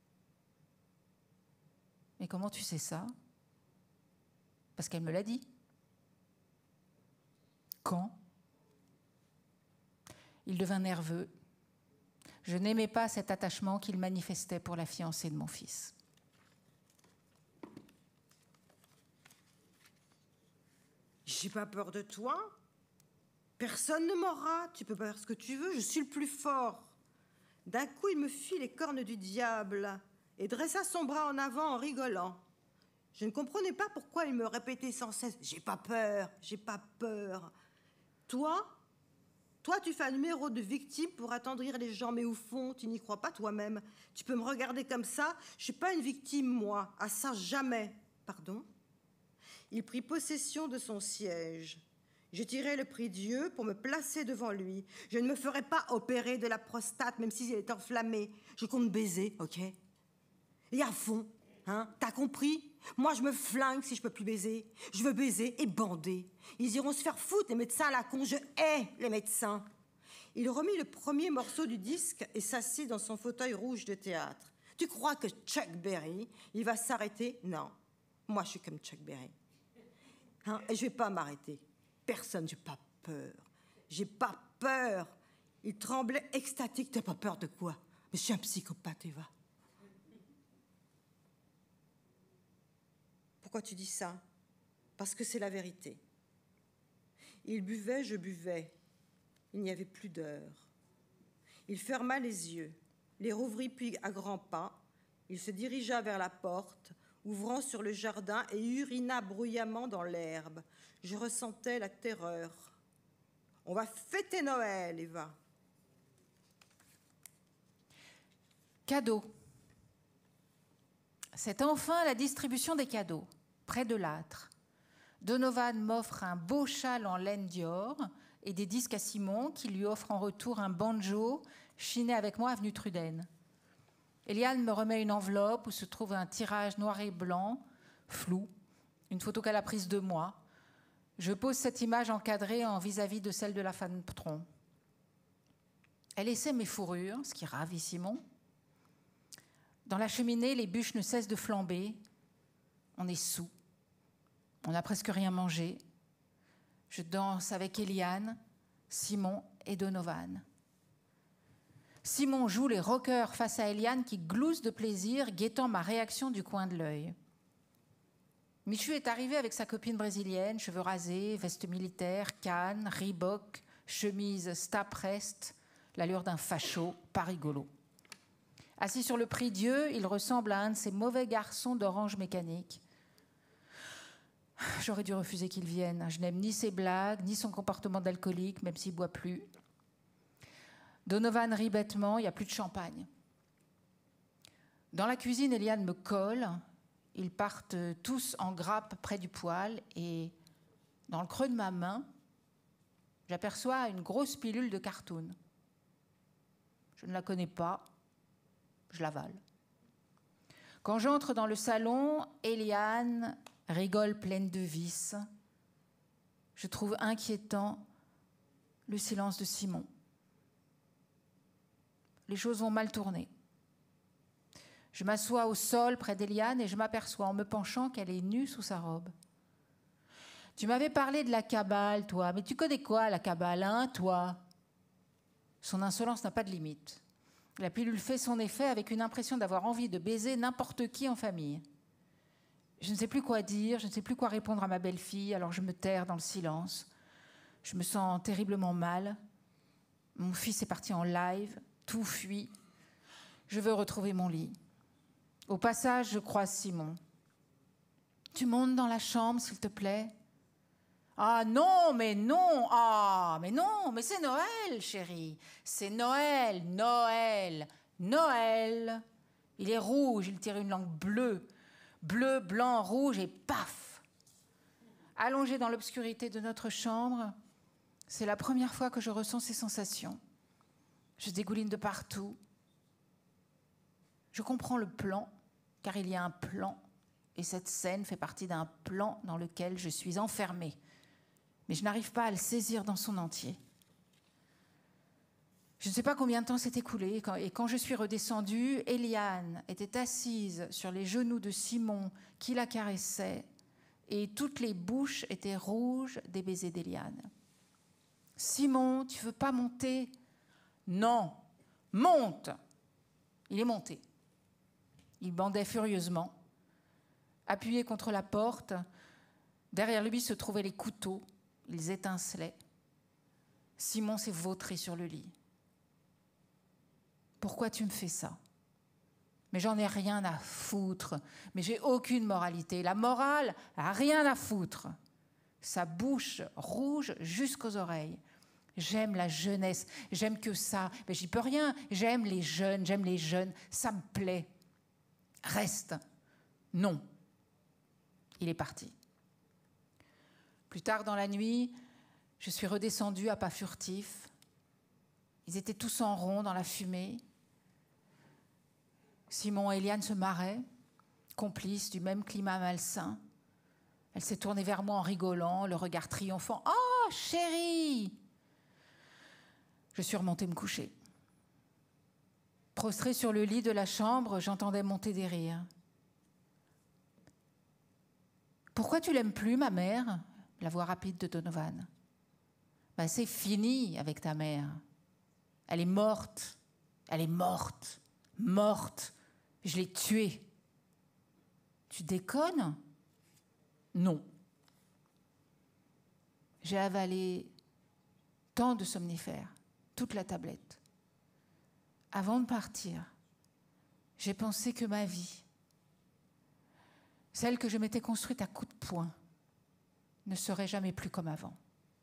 Mais comment tu sais ça? Parce qu'elle me l'a dit. Quand? Il devint nerveux. Je n'aimais pas cet attachement qu'il manifestait pour la fiancée de mon fils. J'ai pas peur de toi. Personne ne m'aura. Tu peux pas faire ce que tu veux. Je suis le plus fort. D'un coup, il me fit les cornes du diable et dressa son bras en avant en rigolant. Je ne comprenais pas pourquoi il me répétait sans cesse « J'ai pas peur, j'ai pas peur ». Toi, toi, tu fais un numéro de victime pour attendrir les gens, mais au fond, tu n'y crois pas toi-même. Tu peux me regarder comme ça. Je suis pas une victime, moi. À ça, jamais. Pardon ? Il prit possession de son siège. Je tirai le prie-dieu pour me placer devant lui. Je ne me ferai pas opérer de la prostate, même si elle est enflammée. Je compte baiser, ok? Et à fond, hein? T'as compris? Moi, je me flingue si je peux plus baiser. Je veux baiser et bander. Ils iront se faire foutre, les médecins à la con. Je hais les médecins. Il remit le premier morceau du disque et s'assit dans son fauteuil rouge de théâtre. Tu crois que Chuck Berry, il va s'arrêter? Non. Moi, je suis comme Chuck Berry. Hein? Et je vais pas m'arrêter. Personne, j'ai pas peur. J'ai pas peur. Il tremblait extatique. T'as pas peur de quoi? Mais je suis un psychopathe, Eva. Pourquoi tu dis ça? Parce que c'est la vérité. Il buvait, je buvais. Il n'y avait plus d'heure. Il ferma les yeux, les rouvrit puis à grands pas. Il se dirigea vers la porte, où ouvrant sur le jardin et urina bruyamment dans l'herbe. Je ressentais la terreur. « On va fêter Noël, Eva !» Cadeau. C'est enfin la distribution des cadeaux, près de l'âtre. Donovan m'offre un beau châle en laine Dior et des disques à Simon, qui lui offre en retour un banjo chiné avec moi avenue Truden. Eliane me remet une enveloppe où se trouve un tirage noir et blanc, flou, une photo qu'elle a prise de moi. Je pose cette image encadrée en vis-à-vis de celle de la femme patron. Elle essaie mes fourrures, ce qui ravit Simon. Dans la cheminée, les bûches ne cessent de flamber. On est saoul. On n'a presque rien mangé. Je danse avec Eliane, Simon et Donovan. Simon joue les rockers face à Eliane qui glousse de plaisir, guettant ma réaction du coin de l'œil. Michu est arrivé avec sa copine brésilienne, cheveux rasés, veste militaire, canne, Reebok, chemise Staprest, l'allure d'un facho, pas rigolo. Assis sur le prie-dieu, il ressemble à un de ces mauvais garçons d'Orange Mécanique. J'aurais dû refuser qu'il vienne. Je n'aime ni ses blagues, ni son comportement d'alcoolique, même s'il ne boit plus. Donovan rit bêtement, il n'y a plus de champagne. Dans la cuisine, Eliane me colle. Ils partent tous en grappe près du poêle et dans le creux de ma main, j'aperçois une grosse pilule de Cartoon. Je ne la connais pas, je l'avale. Quand j'entre dans le salon, Eliane rigole pleine de vices. Je trouve inquiétant le silence de Simon. Les choses vont mal tourner. Je m'assois au sol près d'Eliane et je m'aperçois en me penchant qu'elle est nue sous sa robe. Tu m'avais parlé de la cabale, toi, mais tu connais quoi, la cabale, hein, toi ? Son insolence n'a pas de limite. La pilule fait son effet avec une impression d'avoir envie de baiser n'importe qui en famille. Je ne sais plus quoi dire, je ne sais plus quoi répondre à ma belle-fille, alors je me terre dans le silence. Je me sens terriblement mal. Mon fils est parti en live, tout fuit. Je veux retrouver mon lit. Au passage, je croise Simon. « Tu montes dans la chambre, s'il te plaît ?»« Ah non, mais non, ah, mais non, mais c'est Noël, chérie. C'est Noël, Noël, Noël. » Il est rouge, il tire une langue bleue. Bleu, blanc, rouge et paf. Allongé dans l'obscurité de notre chambre, c'est la première fois que je ressens ces sensations. Je dégouline de partout. Je comprends le plan, car il y a un plan, et cette scène fait partie d'un plan dans lequel je suis enfermée. Mais je n'arrive pas à le saisir dans son entier. Je ne sais pas combien de temps s'est écoulé, et quand, et quand je suis redescendue, Eliane était assise sur les genoux de Simon, qui la caressait, et toutes les bouches étaient rouges des baisers d'Eliane. « Simon, tu veux pas monter ?»« Non, monte !» Il est monté. Il bandait furieusement. Appuyé contre la porte, derrière lui se trouvaient les couteaux. Ils étincelaient. Simon s'est vautré sur le lit. « Pourquoi tu me fais ça ? Mais j'en ai rien à foutre. Mais j'ai aucune moralité. La morale a rien à foutre. » Sa bouche rouge jusqu'aux oreilles. J'aime la jeunesse, j'aime que ça. Mais j'y peux rien. J'aime les jeunes, j'aime les jeunes. Ça me plaît. Reste. Non. Il est parti. Plus tard dans la nuit, je suis redescendue à pas furtifs. Ils étaient tous en rond dans la fumée. Simon et Eliane se marraient, complices du même climat malsain. Elle s'est tournée vers moi en rigolant, le regard triomphant. « Oh, chérie !» Je suis remontée me coucher. Prostrée sur le lit de la chambre, j'entendais monter des rires. « Pourquoi tu l'aimes plus, ma mère ?» La voix rapide de Donovan. Ben, « C'est fini avec ta mère. Elle est morte. Elle est morte. Morte. Je l'ai tuée. » « Tu déconnes ? » Non. J'ai avalé tant de somnifères, toute la tablette. Avant de partir, j'ai pensé que ma vie, celle que je m'étais construite à coups de poing, ne serait jamais plus comme avant.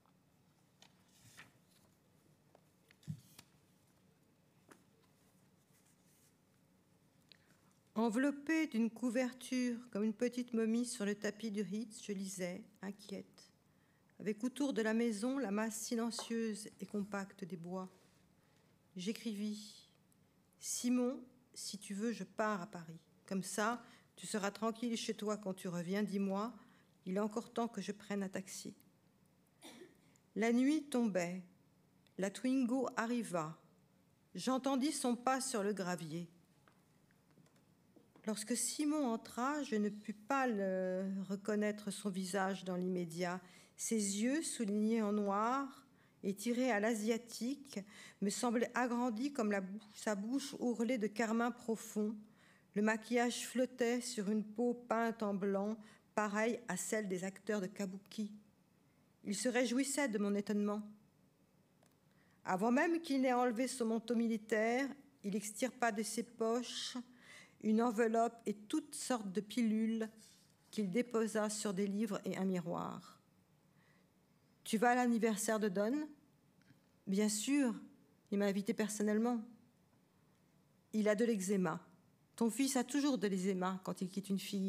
Enveloppée d'une couverture comme une petite momie sur le tapis du Ritz, je lisais, inquiète, avec autour de la maison la masse silencieuse et compacte des bois. J'écrivis « Simon, si tu veux, je pars à Paris. Comme ça, tu seras tranquille chez toi quand tu reviens, dis-moi, il est encore temps que je prenne un taxi. » La nuit tombait, la Twingo arriva. J'entendis son pas sur le gravier. Lorsque Simon entra, je ne pus pas le reconnaître son visage dans l'immédiat. Ses yeux, soulignés en noir et tirés à l'asiatique, me semblaient agrandis comme la bouche, sa bouche ourlée de carmin profond. Le maquillage flottait sur une peau peinte en blanc, pareille à celle des acteurs de kabuki. Il se réjouissait de mon étonnement. Avant même qu'il n'ait enlevé son manteau militaire, il extirpa de ses poches une enveloppe et toutes sortes de pilules qu'il déposa sur des livres et un miroir. « Tu vas à l'anniversaire de Don ?»« Bien sûr, il m'a invité personnellement. »« Il a de l'eczéma. Ton fils a toujours de l'eczéma quand il quitte une fille. »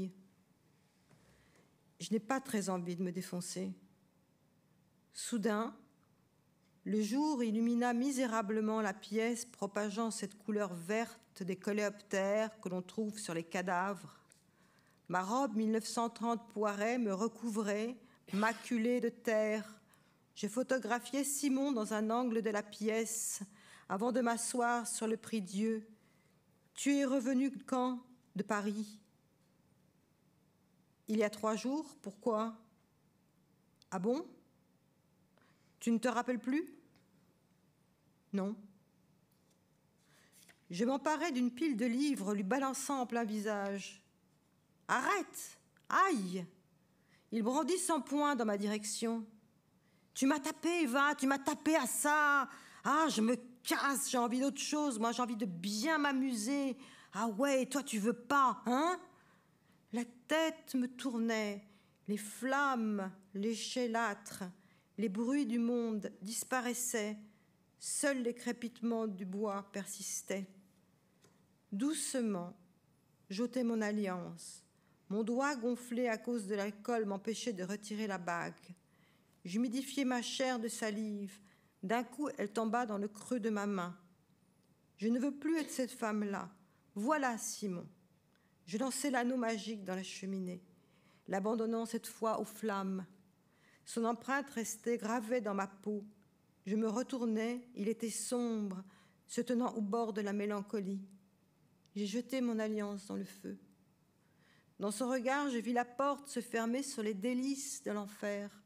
Je n'ai pas très envie de me défoncer. Soudain, le jour illumina misérablement la pièce, propageant cette couleur verte des coléoptères que l'on trouve sur les cadavres. Ma robe mille neuf cent trente poiret me recouvrait, maculée de terre. Je photographiais Simon dans un angle de la pièce avant de m'asseoir sur le prie-dieu. « Tu es revenu quand ? De Paris ?»« Il y a trois jours. Pourquoi ? » ?»« Ah bon ? Tu ne te rappelles plus ? » ?»« Non. » Je m'emparai d'une pile de livres, lui balançant en plein visage. « Arrête ! Aïe !» Il brandit son poing dans ma direction. « Tu m'as tapé, Eva, tu m'as tapé à ça. Ah, je me casse, j'ai envie d'autre chose. Moi, j'ai envie de bien m'amuser. Ah ouais, toi, tu veux pas, hein ?» La tête me tournait, les flammes léchaient l'âtre, les bruits du monde disparaissaient, seuls les crépitements du bois persistaient. Doucement, j'ôtais mon alliance. Mon doigt gonflé à cause de l'alcool m'empêchait de retirer la bague. J'humidifiais ma chair de salive. D'un coup, elle tomba dans le creux de ma main. Je ne veux plus être cette femme-là. Voilà Simon. Je lançai l'anneau magique dans la cheminée, l'abandonnant cette fois aux flammes. Son empreinte restait gravée dans ma peau. Je me retournai, il était sombre, se tenant au bord de la mélancolie. J'ai jeté mon alliance dans le feu. Dans son regard, je vis la porte se fermer sur les délices de l'enfer.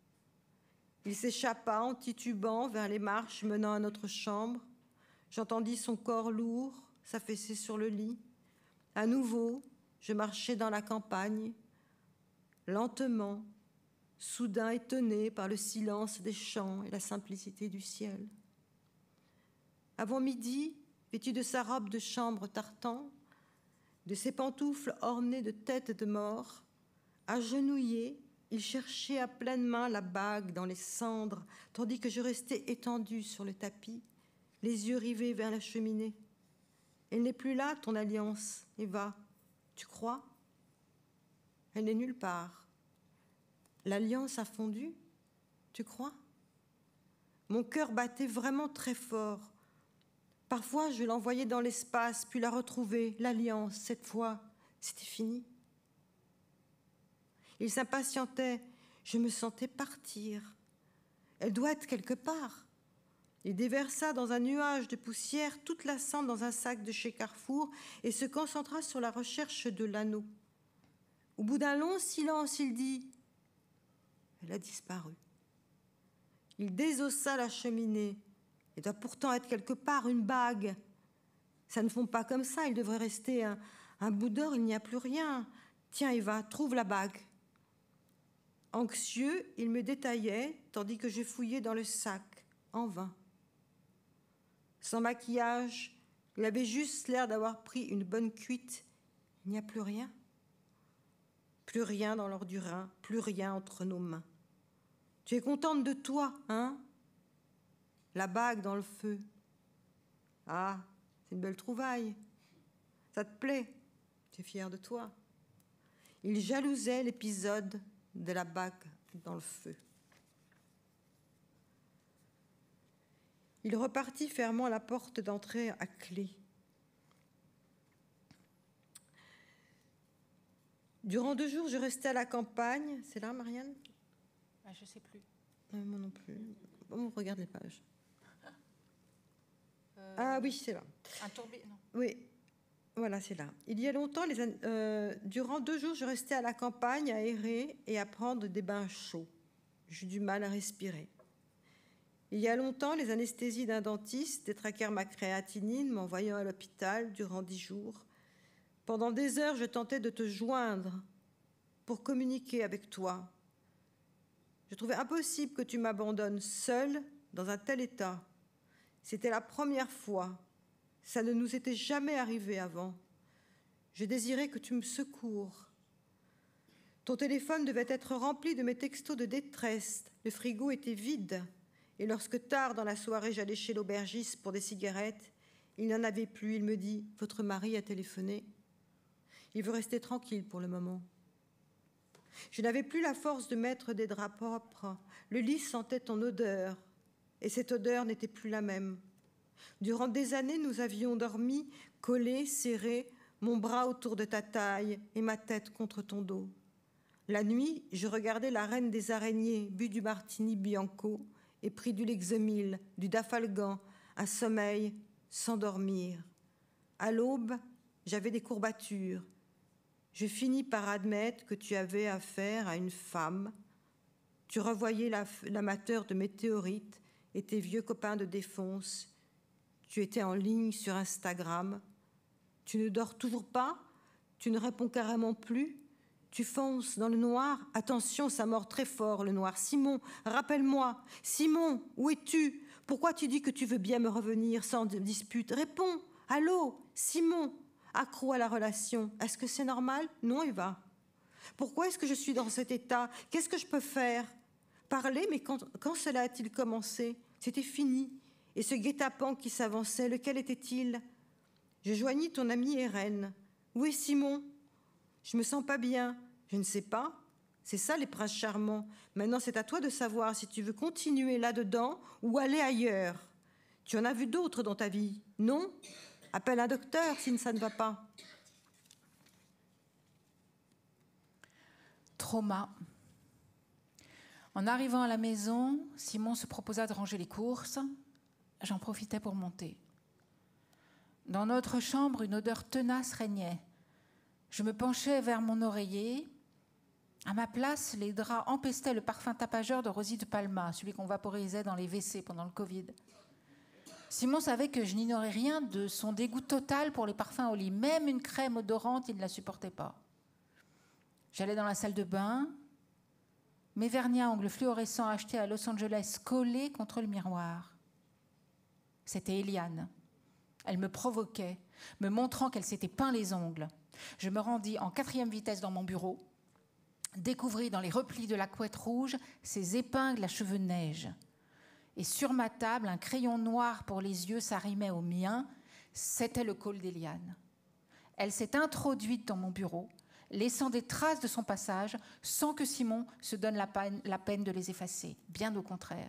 Il s'échappa en titubant vers les marches menant à notre chambre. J'entendis son corps lourd s'affaisser sur le lit. À nouveau, je marchais dans la campagne, lentement, soudain étonné par le silence des champs et la simplicité du ciel. Avant midi, vêtu de sa robe de chambre tartan, de ses pantoufles ornées de têtes de mort, agenouillé, il cherchait à pleine main la bague dans les cendres, tandis que je restais étendu sur le tapis, les yeux rivés vers la cheminée. Elle n'est plus là, ton alliance, Eva. Tu crois ? Elle n'est nulle part. L'alliance a fondu, tu crois ? Mon cœur battait vraiment très fort. Parfois, je l'envoyais dans l'espace, puis la retrouvais, l'alliance, cette fois, c'était fini. Il s'impatientait, je me sentais partir. Elle doit être quelque part. Il déversa dans un nuage de poussière toute la cendre dans un sac de chez Carrefour et se concentra sur la recherche de l'anneau. Au bout d'un long silence, il dit « Elle a disparu ». Il désossa la cheminée. Il doit pourtant être quelque part une bague. Ça ne fond pas comme ça, il devrait rester un, un bout d'or, il n'y a plus rien. Tiens, Eva, trouve la bague. Anxieux, il me détaillait, tandis que je fouillais dans le sac, en vain. Sans maquillage, il avait juste l'air d'avoir pris une bonne cuite. Il n'y a plus rien. Plus rien dans l'or du Rhin, plus rien entre nos mains. Tu es contente de toi, hein? La bague dans le feu. Ah, c'est une belle trouvaille. Ça te plaît? Tu es fière de toi. Il jalousait l'épisode de la bague dans le feu. Il repartit fermant la porte d'entrée à clé. Durant deux jours, je restais à la campagne. C'est là, Marianne? Ah, je ne sais plus. Euh, moi non plus. On regarde les pages. Euh, ah oui, c'est là. Un tourbillon. Oui, voilà, c'est là. Il y a longtemps, les, euh, durant deux jours, je restais à la campagne à errer et à prendre des bains chauds. J'eus du mal à respirer. Il y a longtemps, les anesthésies d'un dentiste détraquèrent ma créatinine, m'envoyant à l'hôpital durant dix jours. Pendant des heures, je tentais de te joindre pour communiquer avec toi. Je trouvais impossible que tu m'abandonnes seule dans un tel état. C'était la première fois. Ça ne nous était jamais arrivé avant. Je désirais que tu me secours. Ton téléphone devait être rempli de mes textos de détresse. Le frigo était vide. Et lorsque tard dans la soirée, j'allais chez l'aubergiste pour des cigarettes, il n'en avait plus. Il me dit « Votre mari a téléphoné. Il veut rester tranquille pour le moment. » Je n'avais plus la force de mettre des draps propres. Le lit sentait ton odeur. Et cette odeur n'était plus la même. Durant des années, nous avions dormi, collés, serrés, mon bras autour de ta taille et ma tête contre ton dos. La nuit, je regardais la reine des araignées, bu du martini bianco et pris du Lexomil, du Dafalgan, un sommeil sans dormir. À l'aube, j'avais des courbatures. Je finis par admettre que tu avais affaire à une femme. Tu revoyais l'amateur de météorites et tes vieux copains de défonce. Tu étais en ligne sur Instagram. Tu ne dors toujours pas? Tu ne réponds carrément plus? Tu fonces dans le noir? Attention, ça mord très fort, le noir. Simon, rappelle-moi. Simon, où es-tu? Pourquoi tu dis que tu veux bien me revenir sans dispute? Réponds. Allô, Simon? Accro à la relation. Est-ce que c'est normal? Non, Eva. Pourquoi est-ce que je suis dans cet état? Qu'est-ce que je peux faire? Parler, mais quand, quand cela a-t-il commencé? C'était fini. Et ce guet-apens qui s'avançait, lequel était-il? Je joignis ton ami Hélène. Où est Simon? Je me sens pas bien. Je ne sais pas. C'est ça les princes charmants. Maintenant, c'est à toi de savoir si tu veux continuer là-dedans ou aller ailleurs. Tu en as vu d'autres dans ta vie, non? Appelle un docteur si ça ne va pas. Trauma. En arrivant à la maison, Simon se proposa de ranger les courses. J'en profitais pour monter. Dans notre chambre, une odeur tenace régnait. Je me penchais vers mon oreiller. À ma place, les draps empestaient le parfum tapageur de Rosie de Palma, celui qu'on vaporisait dans les W C pendant le Covid. Simon savait que je n'ignorais rien de son dégoût total pour les parfums au lit. Même une crème odorante, il ne la supportait pas. J'allais dans la salle de bain, mes vernis à ongles fluorescents achetés à Los Angeles collés contre le miroir. C'était Eliane. Elle me provoquait, me montrant qu'elle s'était peint les ongles. Je me rendis en quatrième vitesse dans mon bureau, découvris dans les replis de la couette rouge ses épingles à cheveux neige. Et sur ma table, un crayon noir pour les yeux s'arrimait au mien. C'était le col d'Eliane. Elle s'est introduite dans mon bureau, laissant des traces de son passage, sans que Simon se donne la peine, la peine de les effacer. Bien au contraire.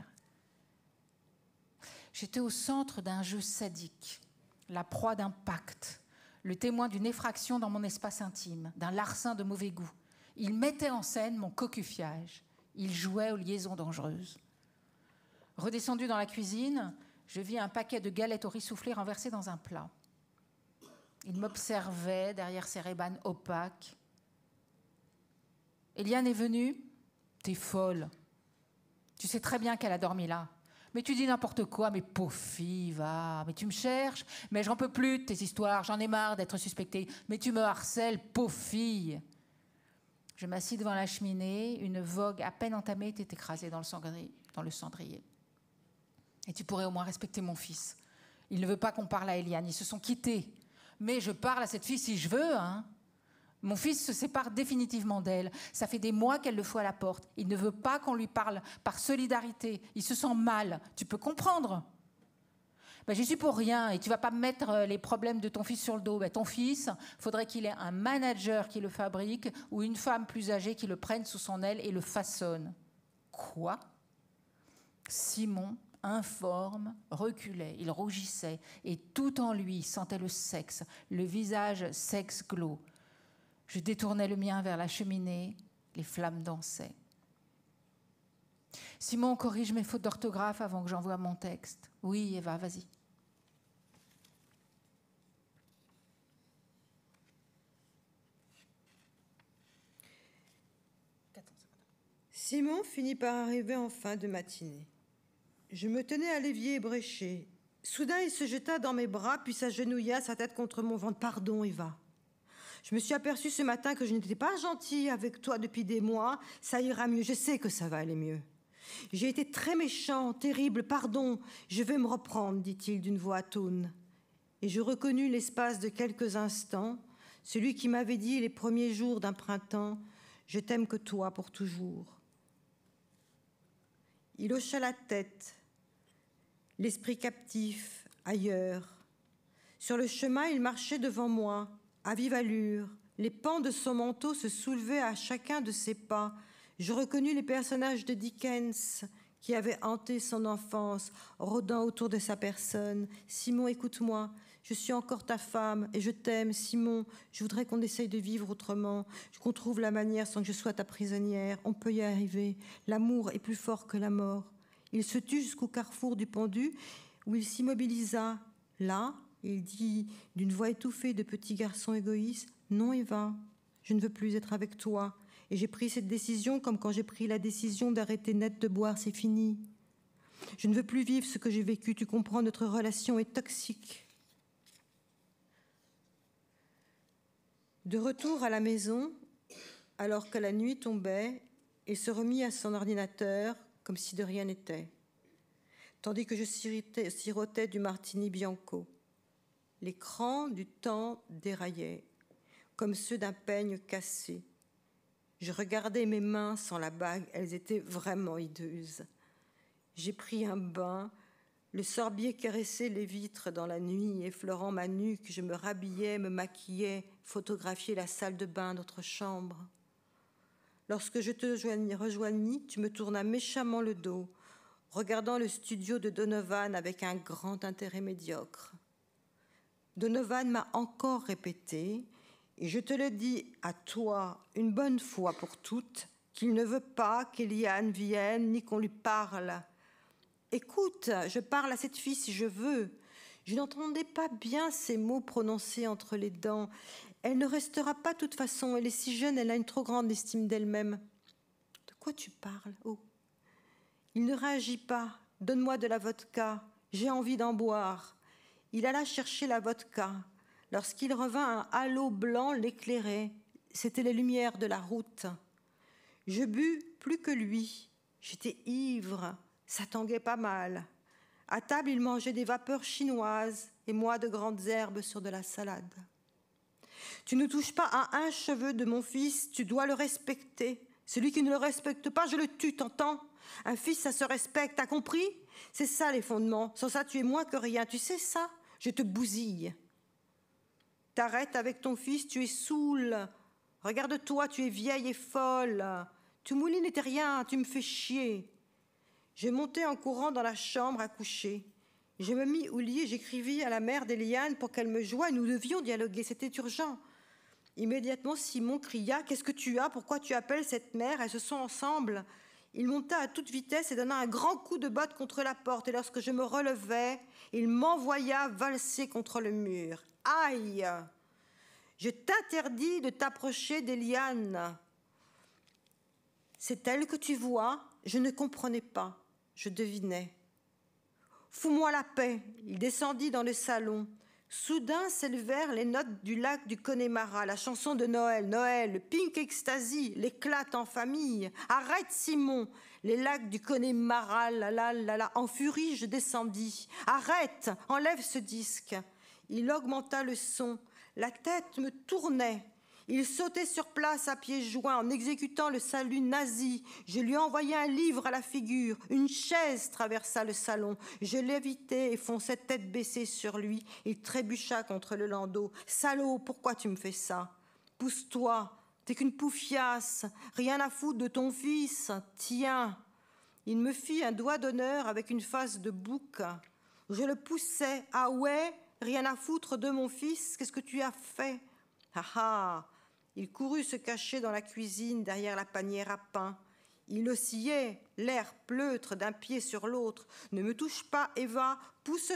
J'étais au centre d'un jeu sadique, la proie d'un pacte, le témoin d'une effraction dans mon espace intime, d'un larcin de mauvais goût. Il mettait en scène mon cocufiage. Il jouait aux liaisons dangereuses. Redescendu dans la cuisine, je vis un paquet de galettes au riz soufflé renversé dans un plat. Il m'observait derrière ses rébanes opaques. Eliane est venue. T'es folle. Tu sais très bien qu'elle a dormi là. Mais tu dis n'importe quoi, mais pauvre fille, va. Mais tu me cherches, mais j'en peux plus de tes histoires, j'en ai marre d'être suspectée. Mais tu me harcèles, pauvre fille. Je m'assis devant la cheminée, une vogue à peine entamée était écrasée dans le cendrier. Dans le cendrier. Et tu pourrais au moins respecter mon fils. Il ne veut pas qu'on parle à Eliane, ils se sont quittés. Mais je parle à cette fille si je veux, hein. Mon fils se sépare définitivement d'elle. Ça fait des mois qu'elle le fout à la porte. Il ne veut pas qu'on lui parle par solidarité. Il se sent mal. Tu peux comprendre ? Ben, j'y suis pour rien et tu vas pas me mettre les problèmes de ton fils sur le dos. Ben, ton fils, il faudrait qu'il ait un manager qui le fabrique ou une femme plus âgée qui le prenne sous son aile et le façonne. Quoi ? Simon, informe, reculait, il rougissait et tout en lui sentait le sexe, le visage sexe-glauque. Je détournais le mien vers la cheminée, les flammes dansaient. Simon, corrige mes fautes d'orthographe avant que j'envoie mon texte. Oui, Eva, vas-y. Simon finit par arriver en fin de matinée. Je me tenais à l'évier ébréché. Soudain, il se jeta dans mes bras, puis s'agenouilla, sa tête contre mon ventre. « Pardon, Eva. Je me suis aperçue ce matin que je n'étais pas gentille avec toi depuis des mois. Ça ira mieux. Je sais que ça va aller mieux. J'ai été très méchant, terrible. Pardon. Je vais me reprendre, dit-il d'une voix atone. Et je reconnus l'espace de quelques instants celui qui m'avait dit les premiers jours d'un printemps « Je t'aime que toi pour toujours ». Il hocha la tête, l'esprit captif, ailleurs. Sur le chemin, il marchait devant moi, à vive allure. Les pans de son manteau se soulevaient à chacun de ses pas. Je reconnus les personnages de Dickens qui avaient hanté son enfance, rôdant autour de sa personne. « Simon, écoute-moi, je suis encore ta femme et je t'aime, Simon. Je voudrais qu'on essaye de vivre autrement, qu'on trouve la manière sans que je sois ta prisonnière. On peut y arriver. L'amour est plus fort que la mort. » Il se tut jusqu'au carrefour du pendu où il s'immobilisa. Là, il dit d'une voix étouffée de petit garçon égoïste, « Non, Eva, je ne veux plus être avec toi. Et j'ai pris cette décision comme quand j'ai pris la décision d'arrêter net de boire, c'est fini. Je ne veux plus vivre ce que j'ai vécu, tu comprends, notre relation est toxique. » De retour à la maison, alors que la nuit tombait, il se remit à son ordinateur comme si de rien n'était, tandis que je sirotais du martini bianco. L'écran du temps déraillait, comme ceux d'un peigne cassé. Je regardais mes mains sans la bague, elles étaient vraiment hideuses. J'ai pris un bain, le sorbier caressait les vitres dans la nuit, effleurant ma nuque, je me rhabillais, me maquillais, photographiais la salle de bain, notre chambre. Lorsque je te rejoignis, tu me tournas méchamment le dos, regardant le studio de Donovan avec un grand intérêt médiocre. Donovan m'a encore répété, et je te le dis à toi une bonne fois pour toutes, qu'il ne veut pas qu'Eliane vienne ni qu'on lui parle. Écoute, je parle à cette fille si je veux. Je n'entendais pas bien ces mots prononcés entre les dents. Elle ne restera pas de toute façon. Elle est si jeune, elle a une trop grande estime d'elle-même. De quoi tu parles? Oh. Il ne réagit pas. Donne-moi de la vodka. J'ai envie d'en boire. Il alla chercher la vodka. Lorsqu'il revint, un halo blanc l'éclairait. C'était les lumières de la route. Je bus plus que lui. J'étais ivre. Ça tanguait pas mal. À table, il mangeait des vapeurs chinoises et moi de grandes herbes sur de la salade. Tu ne touches pas à un cheveu de mon fils, tu dois le respecter. Celui qui ne le respecte pas, je le tue, t'entends? Un fils, ça se respecte, t'as compris? C'est ça les fondements. Sans ça, tu es moins que rien. Tu sais ça? Je te bousille. T'arrêtes avec ton fils, tu es saoul. Regarde-toi, tu es vieille et folle. Tu moulines n'était rien, tu me fais chier. Je montai en courant dans la chambre à coucher. Je me mis au lit et j'écrivis à la mère d'Eliane pour qu'elle me joigne. Nous devions dialoguer, c'était urgent. Immédiatement, Simon cria « Qu'est-ce que tu as? Pourquoi tu appelles cette mère? Elles se sont ensemble. » Il monta à toute vitesse et donna un grand coup de botte contre la porte. Et lorsque je me relevai, il m'envoya valser contre le mur. Aïe! Je t'interdis de t'approcher d'Eliane. C'est elle que tu vois? Je ne comprenais pas. Je devinais. Fous-moi la paix. Il descendit dans le salon. Soudain s'élevèrent les notes du lac du Connemara, la chanson de Noël, Noël, le Pink Ecstasy, l'éclate en famille. Arrête, Simon, les lacs du Connemara, là, là, là, là. En furie, je descendis. Arrête, enlève ce disque. Il augmenta le son. La tête me tournait. Il sautait sur place à pieds joints en exécutant le salut nazi. Je lui envoyai un livre à la figure. Une chaise traversa le salon. Je l'évitai et fonçai tête baissée sur lui. Il trébucha contre le landau. « Salaud, pourquoi tu me fais ça? Pousse-toi, t'es qu'une poufiasse. Rien à foutre de ton fils. Tiens !» Il me fit un doigt d'honneur avec une face de bouc. Je le poussai. « Ah ouais, rien à foutre de mon fils, qu'est-ce que tu as fait ?»« Ah ah !» Il courut se cacher dans la cuisine derrière la panière à pain. Il oscillait, l'air pleutre d'un pied sur l'autre. « Ne me touche pas, Eva, pousse-toi !»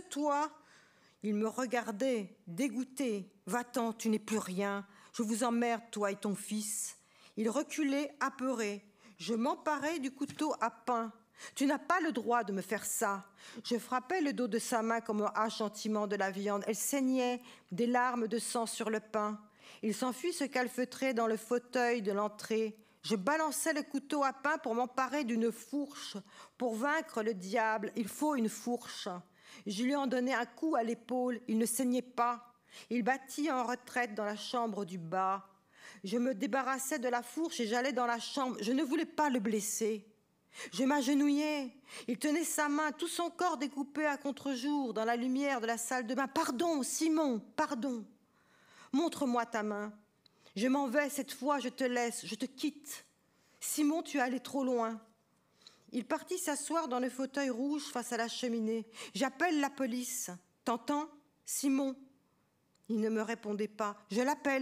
Il me regardait, dégoûté. « Va-t'en, tu n'es plus rien. Je vous emmerde, toi et ton fils. » Il reculait, apeuré. Je m'emparai du couteau à pain. « Tu n'as pas le droit de me faire ça. » Je frappai le dos de sa main comme on hache gentiment de la viande. Elle saignait, des larmes de sang sur le pain. Il s'enfuit se calfeutrer dans le fauteuil de l'entrée. Je balançai le couteau à pain pour m'emparer d'une fourche. Pour vaincre le diable, il faut une fourche. Je lui en donnai un coup à l'épaule. Il ne saignait pas. Il battit en retraite dans la chambre du bas. Je me débarrassai de la fourche et j'allai dans la chambre. Je ne voulais pas le blesser. Je m'agenouillai. Il tenait sa main, tout son corps découpé à contre-jour dans la lumière de la salle de bain. « Pardon, Simon, pardon. Montre-moi ta main. Je m'en vais cette fois, je te laisse, je te quitte. Simon, tu es allé trop loin. » Il partit s'asseoir dans le fauteuil rouge face à la cheminée. « J'appelle la police. T'entends, Simon ?» Il ne me répondait pas. « Je l'appelle. »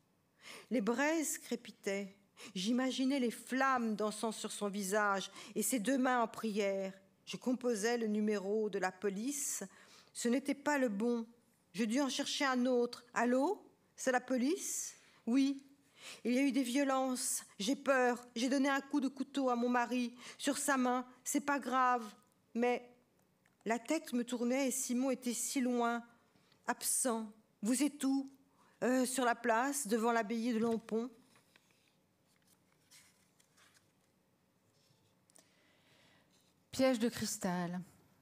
Les braises crépitaient. J'imaginais les flammes dansant sur son visage et ses deux mains en prière. Je composais le numéro de la police. Ce n'était pas le bon. Je dus en chercher un autre. « Allô? C'est la police? » « Oui. Il y a eu des violences. J'ai peur. J'ai donné un coup de couteau à mon mari sur sa main. C'est pas grave. » Mais la tête me tournait et Simon était si loin, absent. « Vous êtes où? euh, ?»« Sur la place, devant l'abbaye de Lompont. » Piège de cristal.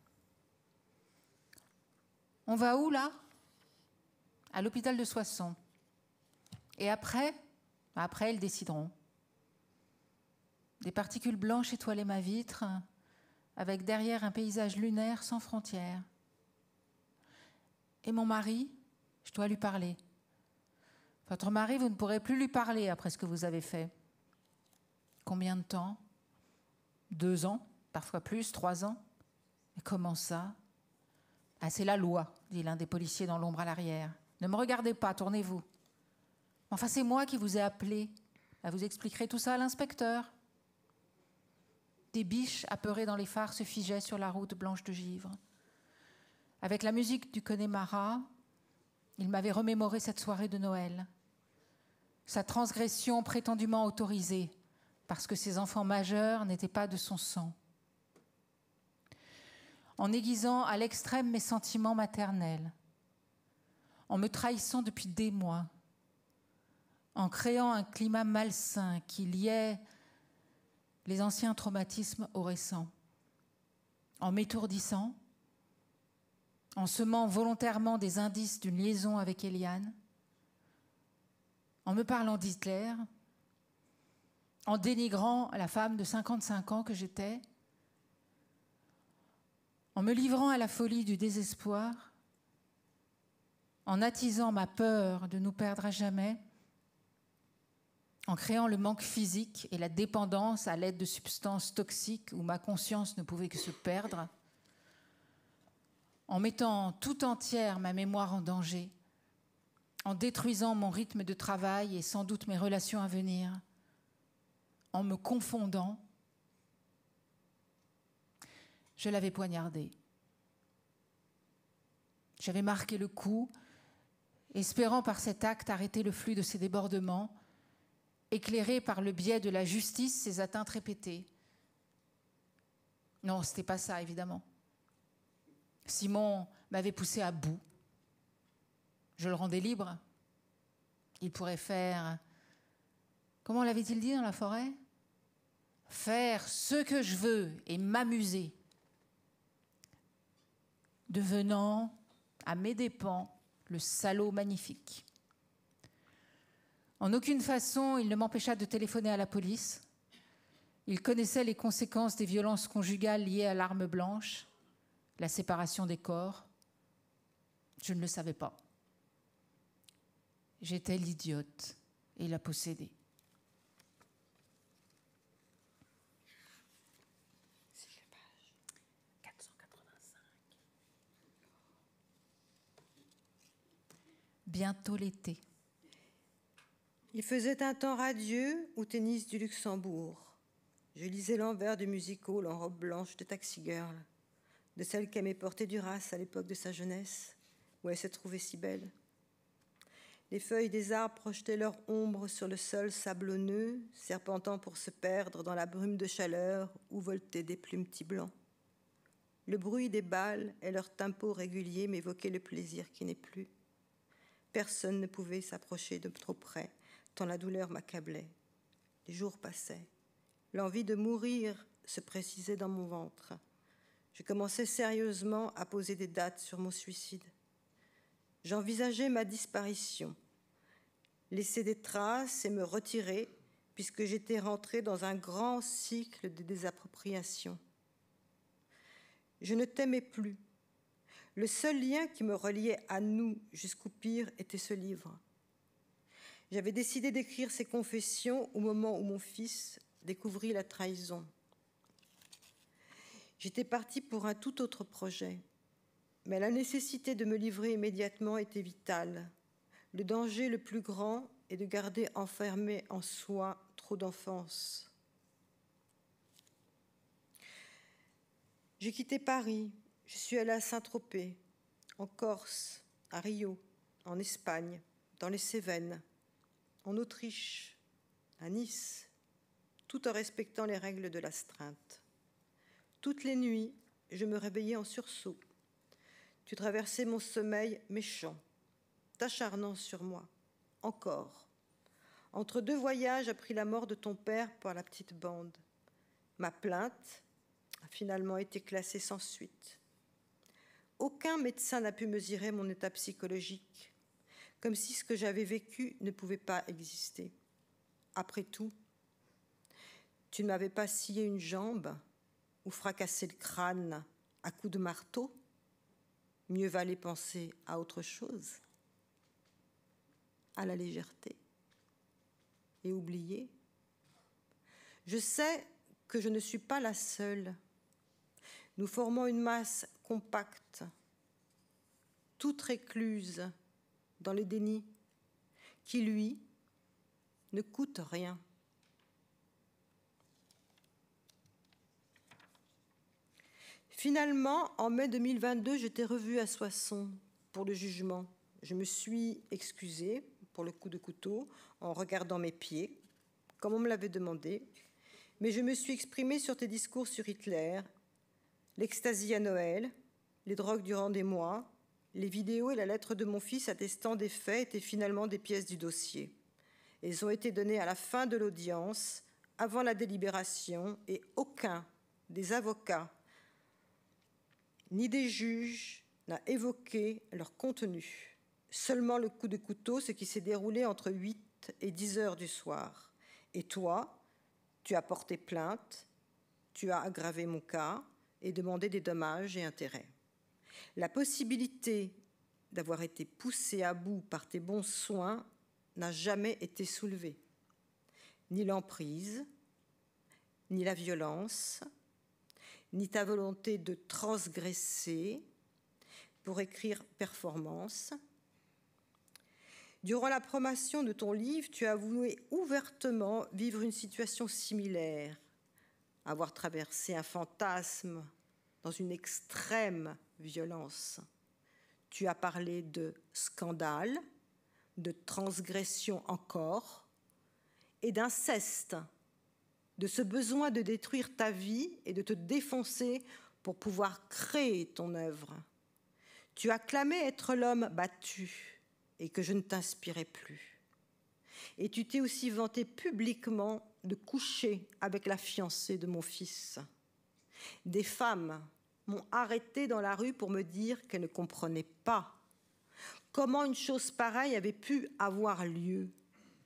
On va où, là? À l'hôpital de Soissons. Et après? Après, ils décideront. Des particules blanches étoilaient ma vitre, avec derrière un paysage lunaire sans frontières. Et mon mari, je dois lui parler. Votre mari, vous ne pourrez plus lui parler après ce que vous avez fait. Combien de temps? Deux ans, parfois plus, trois ans. Mais comment ça? Ah, c'est la loi, dit l'un des policiers dans l'ombre à l'arrière. Ne me regardez pas, tournez-vous. Enfin, c'est moi qui vous ai appelé. Là, vous expliquerez tout ça à l'inspecteur. Des biches apeurées dans les phares se figeaient sur la route blanche de givre. Avec la musique du Connemara, il m'avait remémoré cette soirée de Noël. Sa transgression prétendument autorisée, parce que ses enfants majeurs n'étaient pas de son sang. En aiguisant à l'extrême mes sentiments maternels, en me trahissant depuis des mois, en créant un climat malsain qui liait les anciens traumatismes aux récents, en m'étourdissant, en semant volontairement des indices d'une liaison avec Eliane, en me parlant d'Hitler, en dénigrant la femme de cinquante-cinq ans que j'étais, en me livrant à la folie du désespoir, en attisant ma peur de nous perdre à jamais, en créant le manque physique et la dépendance à l'aide de substances toxiques où ma conscience ne pouvait que se perdre, en mettant tout entière ma mémoire en danger, en détruisant mon rythme de travail et sans doute mes relations à venir, en me confondant, je l'avais poignardé. J'avais marqué le coup, espérant par cet acte arrêter le flux de ses débordements, éclairer par le biais de la justice ses atteintes répétées. Non, ce n'était pas ça, évidemment. Simon m'avait poussé à bout. Je le rendais libre. Il pourrait faire... Comment l'avait-il dit dans la forêt? Faire ce que je veux et m'amuser, devenant, à mes dépens, le salaud magnifique. En aucune façon, il ne m'empêcha de téléphoner à la police. Il connaissait les conséquences des violences conjugales liées à l'arme blanche, la séparation des corps. Je ne le savais pas. J'étais l'idiote et la possédée. quatre cent quatre-vingt-cinq. Bientôt l'été. Il faisait un temps radieux au tennis du Luxembourg. Je lisais l'envers du music-hall en robe blanche de taxi girl, de celle qu'aimait porter Duras à l'époque de sa jeunesse, où elle se trouvait si belle. Les feuilles des arbres projetaient leur ombre sur le sol sablonneux, serpentant pour se perdre dans la brume de chaleur où voltaient des plumes blancs. Le bruit des balles et leur tempo régulier m'évoquaient le plaisir qui n'est plus. Personne ne pouvait s'approcher de trop près, tant la douleur m'accablait. Les jours passaient. L'envie de mourir se précisait dans mon ventre. Je commençais sérieusement à poser des dates sur mon suicide. J'envisageais ma disparition, laisser des traces et me retirer, puisque j'étais rentrée dans un grand cycle de désappropriation. Je ne t'aimais plus. Le seul lien qui me reliait à nous jusqu'au pire était ce livre. J'avais décidé d'écrire ces confessions au moment où mon fils découvrit la trahison. J'étais partie pour un tout autre projet, mais la nécessité de me livrer immédiatement était vitale. Le danger le plus grand est de garder enfermé en soi trop d'enfance. J'ai quitté Paris, je suis allée à Saint-Tropez, en Corse, à Rio, en Espagne, dans les Cévennes, en Autriche, à Nice, tout en respectant les règles de l'astreinte. Toutes les nuits, je me réveillais en sursaut. Tu traversais mon sommeil méchant, t'acharnant sur moi, encore. Entre deux voyages, appris la mort de ton père par la petite bande. Ma plainte a finalement été classée sans suite. Aucun médecin n'a pu mesurer mon état psychologique, comme si ce que j'avais vécu ne pouvait pas exister. Après tout, tu ne m'avais pas scié une jambe ou fracassé le crâne à coups de marteau. Mieux valait penser à autre chose, à la légèreté, et oublier. Je sais que je ne suis pas la seule. Nous formons une masse compacte, toute récluse dans le déni, qui, lui, ne coûte rien. Finalement, en mai deux mille vingt-deux, je t'ai revue à Soissons pour le jugement. Je me suis excusée pour le coup de couteau en regardant mes pieds, comme on me l'avait demandé, mais je me suis exprimée sur tes discours sur Hitler, l'extasie à Noël, les drogues durant des mois, les vidéos et la lettre de mon fils attestant des faits étaient finalement des pièces du dossier. Elles ont été données à la fin de l'audience, avant la délibération, et aucun des avocats ni des juges n'a évoqué leur contenu. Seulement le coup de couteau, ce qui s'est déroulé entre huit et dix heures du soir. Et toi, tu as porté plainte, tu as aggravé mon cas et demandé des dommages et intérêts. La possibilité d'avoir été poussée à bout par tes bons soins n'a jamais été soulevée. Ni l'emprise, ni la violence, ni ta volonté de transgresser pour écrire performance. Durant la promotion de ton livre, tu as avoué ouvertement vivre une situation similaire, avoir traversé un fantasme dans une extrême violence. Tu as parlé de scandale, de transgression encore et d'inceste, de ce besoin de détruire ta vie et de te défoncer pour pouvoir créer ton œuvre. Tu as clamé être l'homme battu et que je ne t'inspirais plus. Et tu t'es aussi vanté publiquement de coucher avec la fiancée de mon fils. Des femmes m'ont arrêtée dans la rue pour me dire qu'elles ne comprenaient pas comment une chose pareille avait pu avoir lieu.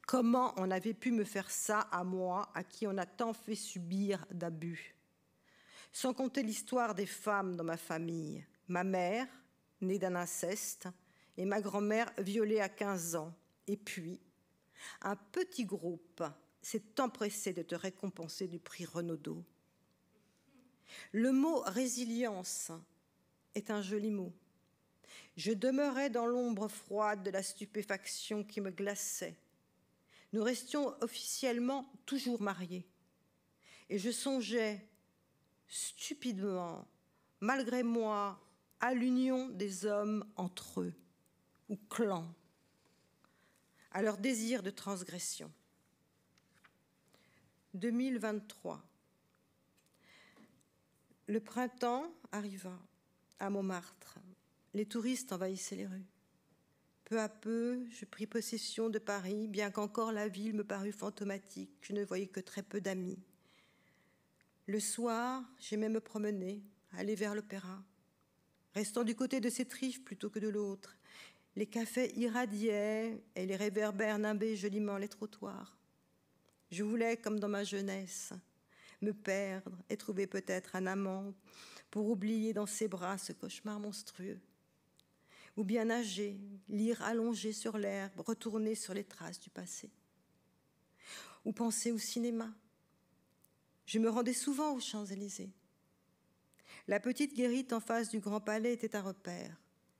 Comment on avait pu me faire ça à moi, à qui on a tant fait subir d'abus? Sans compter l'histoire des femmes dans ma famille. Ma mère, née d'un inceste, et ma grand-mère violée à quinze ans. Et puis, un petit groupe s'est empressé de te récompenser du prix Renaudot. Le mot résilience est un joli mot. Je demeurais dans l'ombre froide de la stupéfaction qui me glaçait. Nous restions officiellement toujours mariés. Et je songeais stupidement, malgré moi, à l'union des hommes entre eux, ou clans, à leur désir de transgression. deux mille vingt-trois. Le printemps arriva à Montmartre. Les touristes envahissaient les rues. Peu à peu, je pris possession de Paris, bien qu'encore la ville me parut fantomatique. Je ne voyais que très peu d'amis. Le soir, j'aimais me promener, aller vers l'opéra, restant du côté de cette rive plutôt que de l'autre. Les cafés irradiaient et les réverbères nimbaient joliment les trottoirs. Je voulais, comme dans ma jeunesse, me perdre et trouver peut-être un amant pour oublier dans ses bras ce cauchemar monstrueux. Ou bien nager, lire allongé sur l'herbe, retourner sur les traces du passé. Ou penser au cinéma. Je me rendais souvent aux Champs-Élysées. La petite guérite en face du Grand Palais était un repère.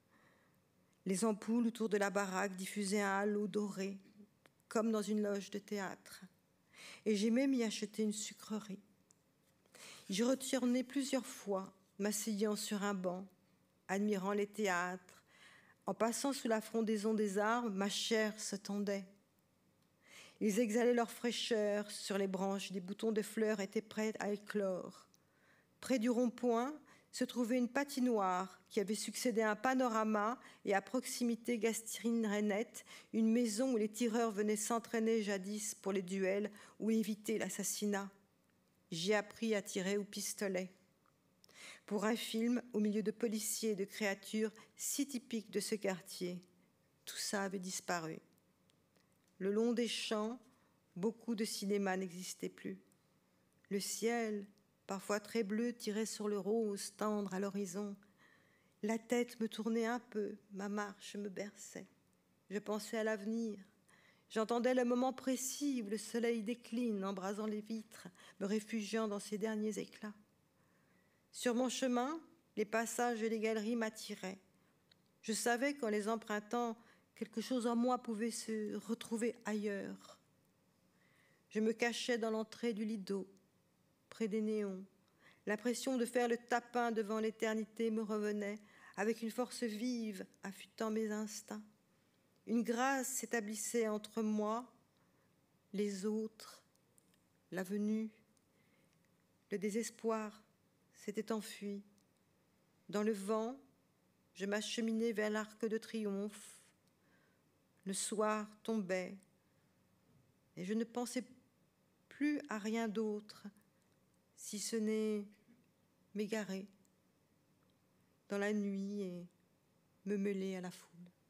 Les ampoules autour de la baraque diffusaient un halo doré, comme dans une loge de théâtre. Et j'aimais m'y acheter une sucrerie. J'y retournais plusieurs fois, m'asseyant sur un banc, admirant les théâtres. En passant sous la frondaison des arbres, ma chair se tendait. Ils exhalaient leur fraîcheur sur les branches, des boutons de fleurs étaient prêts à éclore. Près du rond-point se trouvait une patinoire qui avait succédé à un panorama et à proximité Gastine-Rainette, une maison où les tireurs venaient s'entraîner jadis pour les duels ou éviter l'assassinat. J'y appris à tirer au pistolet. Pour un film au milieu de policiers et de créatures si typiques de ce quartier, tout ça avait disparu. Le long des champs, beaucoup de cinéma n'existait plus. Le ciel, parfois très bleu, tirait sur le rose tendre à l'horizon. La tête me tournait un peu, ma marche me berçait. Je pensais à l'avenir. J'entendais le moment précis où le soleil décline, embrasant les vitres, me réfugiant dans ses derniers éclats. Sur mon chemin, les passages et les galeries m'attiraient. Je savais qu'en les empruntant, quelque chose en moi pouvait se retrouver ailleurs. Je me cachais dans l'entrée du Lido, près des néons. L'impression de faire le tapin devant l'éternité me revenait, avec une force vive, affûtant mes instincts. Une grâce s'établissait entre moi, les autres, la venue. Le désespoir s'était enfui. Dans le vent, je m'acheminais vers l'Arc de Triomphe. Le soir tombait et je ne pensais plus à rien d'autre, si ce n'est m'égarer dans la nuit et me mêler à la foule.